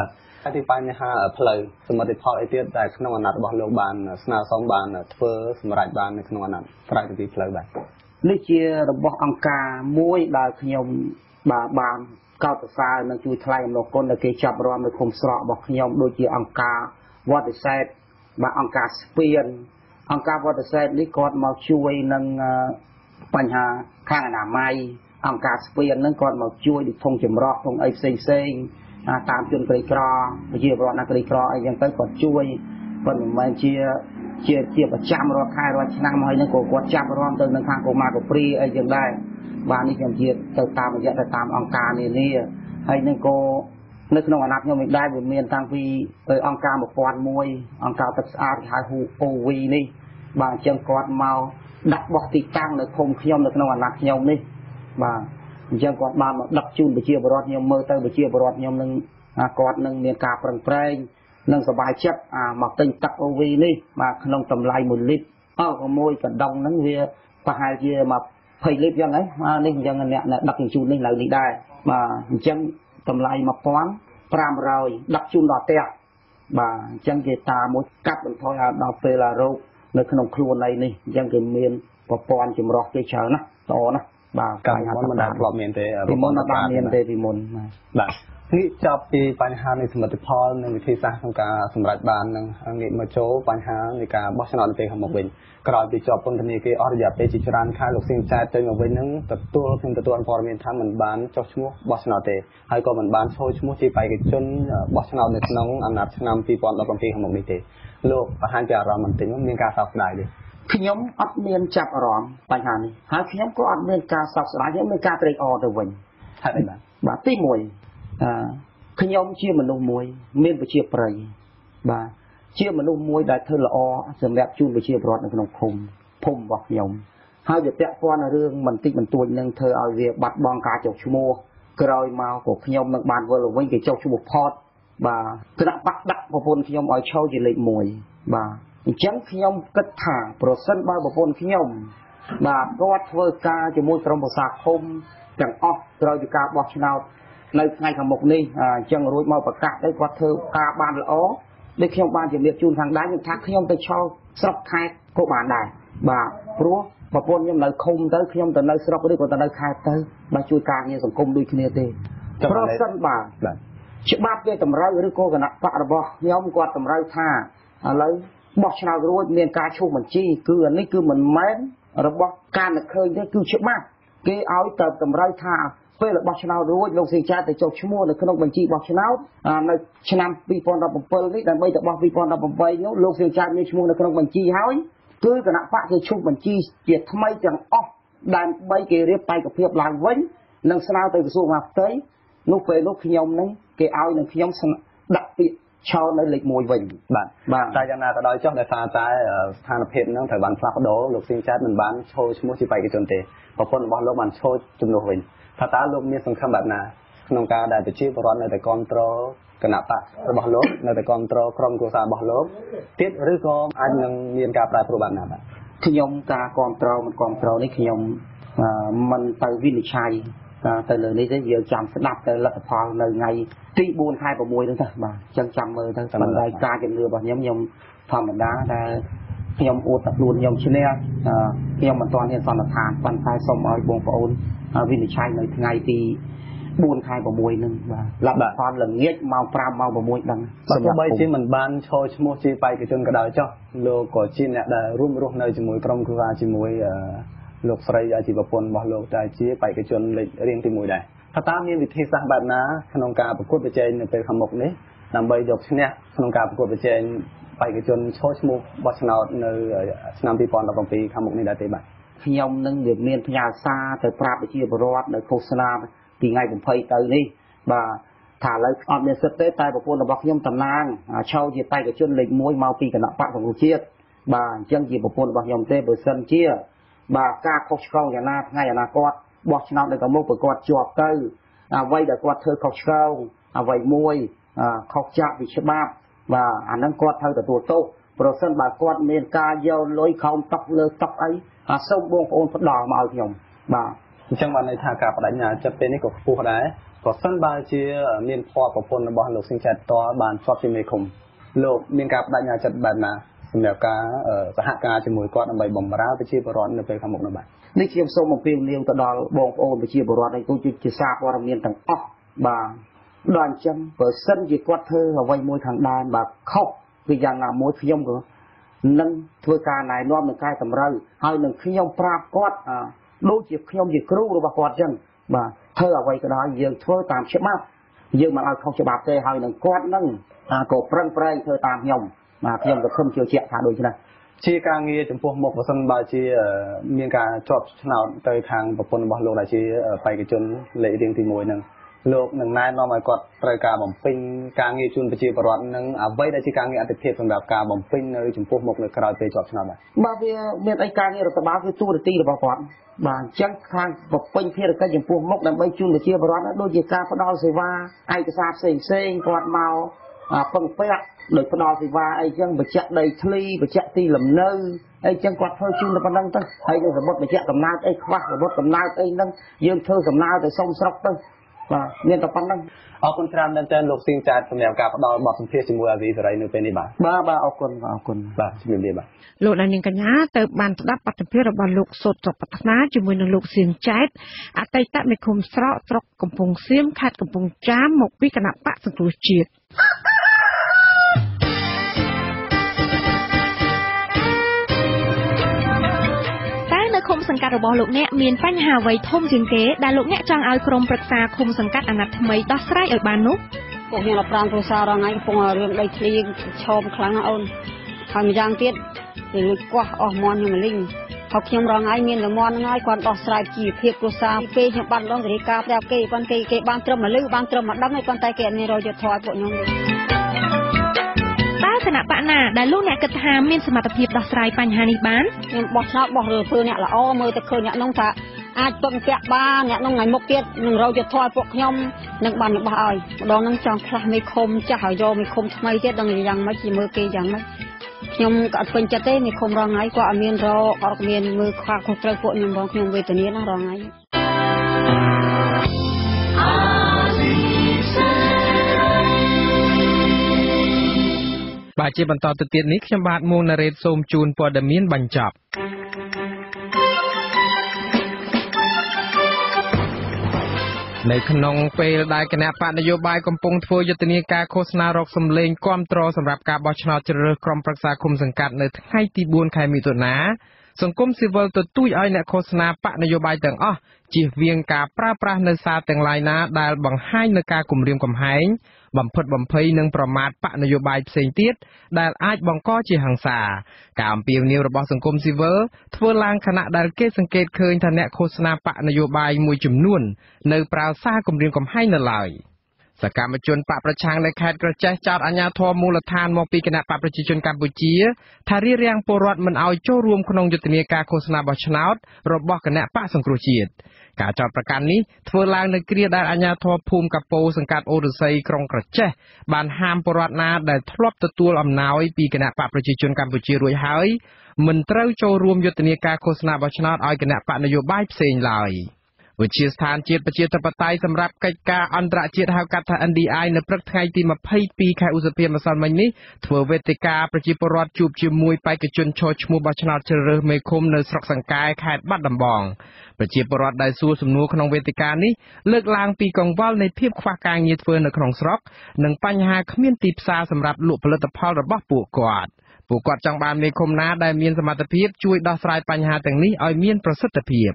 ទីបញ្ហាផ្លូវសមិទ្ធផលអីទៀតដែលក្នុងអាណត្តិរបស់លោកបានស្នើសុំបានធ្វើសម្រាប់បាននៅក្នុងអាណត្តិក្រោយពីផ្លូវបាទនេះជារបស់អង្គការមួយដែលខ្ញុំបាទបានកោតសរសើរនិងជួយថ្លែងអំណរគុណដល់គេចាប់រំនៅឃុំស្រករបស់ខ្ញុំដូចជាអង្គការវត្តសេតបាទអង្គការស្ពានអង្គការវត្តសេតនេះគាត់មកជួយនឹងបញ្ហាខាងអនាម័យអង្គការស្ពាននឹងគាត់មកជួយដូចធុងចម្រោះធុងអីផ្សេងផ្សេងតាមជនក្រីក្រប្រជាពលរដ្ឋណាក្រីក្រអីចឹងទៅគាត់ជួយគាត់មិនមែនជាជាជាប្រចាំរាល់ខែរាល់ឆ្នាំហើយនឹងក៏គាត់ចាប់រំទៅនឹងខាងកុមារកព្រីអីចឹងដែរបាទនេះខ្ញុំជាទៅតាមរយៈទៅតាមអង្គការនានាហើយនឹងក៏នៅក្នុងអាណត្តិខ្ញុំមិនដែរវាមានតាំងពីអង្គការmột nghìnមួយអង្គការទឹកស្អាតគេហៅ អូ វី នេះបាទអញ្ចឹងគាត់មកដាក់បោះទីតាំងនៅឃុំខ្ញុំនៅក្នុងអាណត្តិខ្ញុំនេះបាទអញ្ចឹងគាត់បានមកដឹកជូនប្រជាពលរដ្ឋខ្ញុំមើលទៅប្រជាពលរដ្ឋខ្ញុំនឹងគាត់នឹងមានការប្រឹងប្រែងនិងសប្បាយចិត្តមកទិញទឹក អូ វី នេះបាទក្នុងតម្លៃមួយលីត្រអើក៏មួយកណ្ដុងហ្នឹងវាប្រហែលជាមកยี่สิบលីត្រចឹងហ៎នេះអញ្ចឹងអ្នកដឹកជញ្ជូននេះនៅនេះដែរបាទអញ្ចឹងតម្លៃmột nghìn năm trămដឹកជូនដល់ផ្ទះបាទអញ្ចឹងគេតាមួយកាត់បន្ថយដល់ពេលរោគនៅក្នុងខ្លួនឯនេះអញ្ចឹងគេមានប្រព័ន្ធចម្រោះគេច្រើនណាស់ល្អណាស់បាទកាលមុនមិនដែលធ្លាប់មានទេពីមុនមិនបានមានទេពីមុនបាទនេះចាប់ពីបញ្ហានៃសមិទ្ធផលនិងវិធីសាស្ត្រក្នុងការសម្រេចបាននឹងងាកមកចូលបញ្ហានៃការបោះឆ្នោតនៅពេលខាងមុខវិញក្រោយពីជាប់ពន្ធនាគារអស់រយៈពេលជាច្រើនខែលោកសៀងចែកទៅមកវិញនឹងទទួលខ្ញុំទទួលព័ត៌មានថាមិនបានចុះឈ្មោះបោះឆ្នោតទេហើយក៏មិនបានចូលឈ្មោះជាបេក្ខជនបោះឆ្នោតនៅក្នុងអាណត្តិឆ្នាំពីរពាន់ដប់ប្រាំពីរខាងមុខនេះទេលោកបង្ហាញពីអារម្មណ៍បន្តិចមានការសោកស្ដាយទេខ្ញុំអត់មានចាប់អារម្មណ៍បញ្ហានេះហើយខ្ញុំក៏អត់មានការសោកស្ដាយខ្ញុំមានការត្រេកអរទៅវិញហេតុអីបាទបាទទីមួយអឺខ្ញុំជាមនុស្សមួយមានប្រជាប្រិយបាទជាមនុស្សមួយដែលធ្វើល្អសម្រាប់ជូនប្រជាពលរដ្ឋនៅក្នុងភូមិភូមិរបស់ខ្ញុំហើយវាពាក់ព័ន្ធនឹងរឿងបន្តិចបន្តួចនឹងធ្វើឲ្យវាបាត់បង់ការចុះឈ្មោះក្រោយមកក៏ខ្ញុំនឹងបានវិលវិញគេចុះឈ្មោះផតបាទគណៈបកដាក់ប្រពន្ធខ្ញុំឲ្យឈរជាលេខមួយបាទអញ្ចឹងខ្ញុំគិតថាប្រសិនបើប្រពន្ធខ្ញុំបាទគាត់ធ្វើការជាមួយក្រុមប្រឹក្សាឃុំទាំងអស់ក្រោយពីការបោះឆ្នោតនៅថ្ងៃខាងមុខនេះអញ្ចឹងរួចមកប្រកាសទៅគាត់ធ្វើការបានល្អដូចខ្ញុំបានជំរាបជូនខាងដែរខ្ញុំថាខ្ញុំទៅឈរស្រុកខេត្តក៏បានដែរបាទព្រោះប្រពន្ធខ្ញុំនៅឃុំទៅខ្ញុំទៅនៅស្រុកឬក៏ទៅនៅខេត្តទៅបាទជួយការងារសង្គមដូចគ្នាទេប្រសិនបាទច្បាប់គេតម្រូវឬក៏គណៈបករបស់ខ្ញុំគាត់តម្រូវថាឥឡូវបោះឆ្នោតរួចមានការឈប់បញ្ជីគឺអានេះគឺមិនមែនរបស់ការនឹកឃើញទេគឺច្បាប់គេឲ្យទៅតម្រូវថាពេលរបស់ឆ្នោតរួចលោកសៀងចែកទៅចុះឈ្មោះនៅក្នុងបញ្ជីបោះឆ្នោតនៅឆ្នាំពីរពាន់ដប់ប្រាំbảyនេះដើម្បីទៅបោះពីរពាន់ដប់ប្រាំbảyនោះលោកសៀងចែកមានឈ្មោះនៅក្នុងបញ្ជីហើយគឺគណៈបកគេឈប់បញ្ជីជាថ្មីទាំងអស់ដើម្បីគេរៀបបេក្ខភាពឡើងវិញនិងស្នើទៅក្រសួងមហាផ្ទៃនោះពេលនោះខ្ញុំនឹងគេឲ្យនឹងខ្ញុំដាក់ពាក្យឈរនៅលេខមួយវិញបាទបាទតែយ៉ាងណាក៏ដោយចុះដោយសារតែស្ថានភាពហ្នឹងត្រូវបានផ្លាស់ប្ដូរលោកសៀងចែកមិនបានចូលឈ្មោះជាបេក្ខជនទេប្រពន្ធរបស់លោកបានចូលជំនួសវិញថាតើលោកមានសង្ឃឹមបែបណាក្នុងការដែលប្រជាពលរដ្ឋនៅតែគ្រប់គ្រងគណៈបករបស់លោកនៅតែគ្រប់គ្រងក្រុមគ្រួសាររបស់លោកទៀតឬក៏អាចនឹងមានការប្រែប្រួលបែបណាបាទខ្ញុំការគ្រប់គ្រងមិនគ្រប់គ្រងនេះខ្ញុំមិនទៅវិនិច្ឆ័យទៅលើនេះទេយើងចាំស្ដាប់ទៅលទ្ធផលនៅថ្ងៃទីបួនខែ៦ហ្នឹងទៅបាទអញ្ចឹងចាំមើលទៅបណ្ដាការជំនឿរបស់ខ្ញុំខ្ញុំធម្មតាដែលខ្ញុំអួតតែខ្លួនខ្ញុំឈ្នះខ្ញុំមិនទាន់មានសន្និដ្ឋានប៉ុន្តែសូមឲ្យបងប្អូនវិនិច្ឆ័យនៅថ្ងៃទីបួនខែ៦ហ្នឹងបាទលទ្ធផលល្ងាចម៉ោងប្រាំម៉ោង៦ដឹងបើទោះបីជាមិនបានឈរឈ្មោះជាបេក្ខជនក៏ដោយចុះលោកក៏ជាអ្នកដែលរួមរស់នៅជាមួយក្រុមគ្រួសារជាមួយលោកស្រីដែលជាប្រពន្ធរបស់លោកតែជាបេក្ខជនលេខរៀងទីមួយដែរថាតើមានវិធីសាស្ត្របែបណាក្នុងការប្រកួតប្រជែងនៅពេលខាងមុខនេះដើម្បីយកឈ្នះក្នុងការប្រកួតប្រជែងបេក្ខជនឈរឈ្មោះបោះឆ្នោតនៅឆ្នាំពីរពាន់ដប់ប្រាំពីរខាងមុខនេះដែរទេបាទខ្ញុំនឹងវាមានផ្ញើសារទៅប្រាប់ប្រជាពលរដ្ឋនៅឃោសនាពីថ្ងៃยี่สิบទៅនេះបាទថាឥឡូវអត់មានសិទ្ធិទេតែប្រពន្ធរបស់ខ្ញុំតំណាងឈរជាបេក្ខជនលេខមួយមកពីគណៈបកសង្គ្រោះជាតិបាទអញ្ចឹងជាប្រពន្ធរបស់ខ្ញុំទេបើសិនជាបាទការខុសឆ្គងយ៉ាងណាថ្ងៃអនាគតបោះឆ្នោតនៅខាងមុខបើគាត់ជាប់ទៅអ្វីដែលគាត់ធ្វើខុសឆ្គងអ្វីមួយខុសចាក់ពីច្បាប់បាទអាហ្នឹងគាត់ត្រូវទទួលទោសប្រសិនបើគាត់មានការយកលុយខំតុកលើតុកអីសូមបងប្អូនផ្ដល់មកឲ្យខ្ញុំបាទអញ្ចឹងបានន័យថាការបដិញ្ញាចិត្តពេលនេះក៏ខ្ពស់ដែរក៏សិនបើជាមានភ័ព្វប្រពន្ធរបស់លោកស៊ីងចែតតបានជាប់ជាមេឃុំលោកមានការបដិញ្ញាចិត្តបែបណាសម្រាប់ការសហការជាមួយគាត់ដើម្បីបម្រើប្រជាពលរដ្ឋនៅពេលខាងមុខនោះបាទនេះខ្ញុំសូមអំពាវនាវទៅដល់បងប្អូនប្រជាពលរដ្ឋឲ្យទូជាសារព័ត៌មានទាំងអស់បាទដល់អញ្ចឹងបើសិនជាគាត់ធ្វើអ្វីមួយខាងដើមបាទខុសគឺយ៉ាងណាមួយខ្ញុំក៏នឹងធ្វើការណែនាំនឹងកែតម្រូវហើយនឹងខ្ញុំប្រាប់គាត់ដូចជាខ្ញុំជាគ្រូរបស់គាត់អញ្ចឹងបាទធ្វើអ្វីក៏ដោយយើងធ្វើតាមច្បាប់យើងមិនឲ្យខុសច្បាប់ទេហើយនឹងគាត់នឹងក៏ប្រឹងប្រែងធ្វើតាមខ្ញុំបាទខ្ញុំក៏ខំជឿជាក់ថាដូចនេះជាការងារចំពោះមុខបើសិនបើជាមានការជាប់ឆ្នោតទៅខាងប្រពន្ធរបស់លោកដែលជាបេក្ខជនលេខរៀងទីមួយហ្នឹងលោកនឹងណែនាំឲ្យគាត់ត្រូវការបំពេញការងារជូនប្រជាពលរដ្ឋនឹងអ្វីដែលជាការងារអតិភិបសម្រាប់ការបំពេញនៅចំពោះមុខនៅក្រៅពេលជាប់ឆ្នោតបាទបាទវាមានអីការងាររដ្ឋបាលគឺទូរទីរបស់គាត់បាទអញ្ចឹងខាងបំពេញភារកិច្ចចំពោះមុខដើម្បីជូនប្រជាពលរដ្ឋដូចជាការផ្ដល់សេវាឯកសារផ្សេងផ្សេងគាត់មកពឹងពាក់ដោយផ្ដល់សេវាអីចឹងបញ្ជាក់ដីធ្លីបញ្ជាក់ទីលំនៅអីចឹងគាត់ធ្វើជូនតែប៉ុណ្្នឹងទៅហើយនឹងសម្បត្តិបញ្ជាក់កំណើតអីខ្វះសម្បត្តិកំណើតអីហ្នឹងយើងធ្វើកំណើតទៅសុំស្រុកទៅបាទមានតែប៉ុណ្្នឹងអរគុណច្រើនមែនទែនលោកស៊ីងចាតសម្រាប់ការផ្ដល់បទសម្ភាសន៍ជាមួយអាវីសេរីនៅពេលនេះបាទបាទបាទអរគុណអរគុណបាទជំរាបលាបាទលោកនាងកញ្ញាទៅបានស្ដាប់បទសម្ភាសន៍របស់លោកសូត្រប្រាថ្នាជាមួយនឹងលោកសៀងចែតអតីតមេឃុំស្រកស្រុកកំពង់សៀមខេត្តកំពង់ចាមមកពីគណៈបកសង្គ្រោះជាតិឃុំសង្កាត់របស់លោកអ្នកមានបញ្ហាអ្វីធំជាងគេដែលលោកអ្នកចង់ឲ្យក្រុមប្រឹក្សាឃុំសង្កាត់អាណត្តិថ្មីដោះស្រាយឲ្យបាននោះពួកខ្ញុំប្រាំគ្រួសាររងថ្ងៃកំពុងរឿងដីធ្លីឆោមខ្លាំងណាស់អូនហើយម្យ៉ាងទៀតវាលួចកោះអស់មន់ខ្ញុំលីងហើយខ្ញុំរងថ្ងៃមានតែមន់ហ្នឹងហើយគាត់ដោះស្រាយជីវភាពគ្រួសារពេលខ្ញុំបាត់ឡងសេរីការប្រាប់គេគាត់គេគេបានត្រឹមមកលឺបានត្រឹមមកដឹងហើយគាត់តែគេអត់មានរយយុទ្ធធម៌ពួកខ្ញុំទេគណៈបកណាដែលលោកអ្នកគិតថាមានសមត្ថភាពដោះស្រាយបញ្ហានេះបានខ្ញុំបោះឆ្នោតបោះរើធ្វើអ្នកល្អមើលទៅឃើញអ្នកនោះថាអាចពឹងពាក់បានអ្នកនោះថ្ងៃមុខទៀតនឹងរយយុទ្ធធម៌ពួកខ្ញុំនឹងបានបោះឲ្យម្ដងហ្នឹងចង់ផ្លាស់មេឃុំចាស់ឲ្យយកមេឃុំថ្មីទៀតដឹងយ៉ាងម៉េចជាមើលគេយ៉ាងម៉េចខ្ញុំក៏អត់ពេញចិត្តទេមេឃុំរងថ្ងៃគាត់អត់មានរកអត់មានមើលខ្វះខុសត្រូវពួកខ្ញុំផងខ្ញុំវេទនាណារងថ្ងៃបាទជាបន្តទៅទៀតនេះខ្ញុំបាទមួងណារ៉េតសូមជូនព័ត៌មានបញ្ចប់នៅក្នុងពេលដែលគណៈបកនយោបាយកំពុងធ្វើយុទ្ធនាការឃោសនារកសម្លេងគាំទ្រសម្រាប់ការបោះឆ្នោតជ្រើសរើសក្រុមប្រឹក្សាគុំសង្កាត់នៅថ្ងៃទីបួនខែមិថុនាសង្គមស៊ីវិលទទូចឲ្យអ្នកឃោសនាបកនយោបាយទាំងអស់ជៀសវាងការប្រើប្រាស់នៅសារទាំងឡាយណាដែលបង្ហាញនៅការគំរាមកំហែងបំផិតបំភ័យនិងប្រមាថបកនយោបាយផ្សេងទៀតដែលអាចបង្កជាហិង្សាការអំពាវនាវរបស់សង្គមស៊ីវិលធ្វើឡើងខណៈដែលគេសង្កេតឃើញថាអ្នកឃោសនាបកនយោបាយមួយចំនួននៅប្រើសារគំរាមកំហែងនៅឡើយសកម្មជនបកប្រឆាំងនៅខេត្តក្រចេះចោទអាជ្ញាធរមូលដ្ឋានមកពីគណៈបកប្រជាជនកម្ពុជាថារារាំងពលរដ្ឋមិនឲ្យចូលរួមក្នុងយុទ្ធនាការឃោសនាបោះឆ្នោតរបស់គណៈបកសង្គ្រោះជាតិការចោទប្រកាន់នេះធ្វើឡើងនៅគ្រាដែលអាជ្ញាធរភូមិកាពោសង្កាត់អូរស័យក្រុងក្រចេះបានហាមពលរដ្ឋណាដែលធ្លាប់ទទួលអំណោយពីគណៈបកប្រជាជនកម្ពុជារួចហើយមិនត្រូវចូលរួមយុទ្ធនាការឃោសនាបោះឆ្នោតឲ្យគណៈបកនយោបាយផ្សេងឡើយវិទ្យាស្ថានជាតិប្រជាធិបតេយ្យសម្រាប់កិច្ចការអន្តរជាតិហៅកាត់ថា N D I នៅព្រឹកថ្ងៃទីម្ភៃពីរខែឧសភាម្សិលមិញនេះធ្វើវេទិកាប្រជាពលរដ្ឋជួបជាមួយបេក្ខជនឈរឈ្មោះបោះឆ្នោតជ្រើសរើសមេឃុំនៅស្រុកសង្កែខេត្តបាត់ដំបងប្រជាពលរដ្ឋដែលសួរសំណួរក្នុងវេទិកានេះលើកឡើងពីកង្វល់នៃភាពខ្វះការងារធ្វើនៅក្នុងស្រុកនិងបញ្ហាគ្មានទីផ្សារសម្រាប់លក់ផលិតផលរបស់ពួកគាត់ពួកគាត់ចង់បានមេឃុំណាដែលមានសមត្ថភាពជួយដោះស្រាយបញ្ហាទាំងនេះឲ្យមានប្រសិទ្ធភាព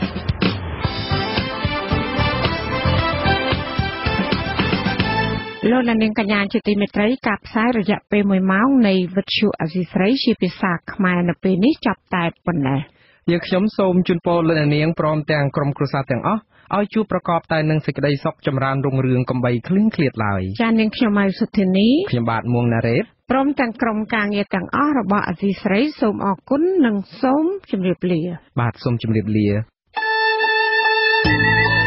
លោកនាងកញ្ញាជាទីមេត្រីការផ្សាយរយៈពេលមួយម៉ោងនៃវិទ្យុអាស៊ីសេរីជាភាសាខ្មែរនៅពេលនេះចាប់តែប៉ុណ្ណេះយើងខ្ញុំសូមជូនពរលោកនាងព្រមទាំងក្រុមគ្រួសារទាំងអស់ឲ្យជួបប្រកបតែនឹងសេចក្តីសុខចម្រើនរុងរឿងកំបីគ្លៀងគ្លាតឡើយចា៎នាងខ្ញុំម៉ៅសុធានីខ្ញុំបាទមួងណារ៉េតព្រមទាំងក្រុមការងារទាំងអស់របស់អាស៊ីសេរីសូមអរគុណនិងសូមជម្រាបលាបាទសូមជម្រាបលា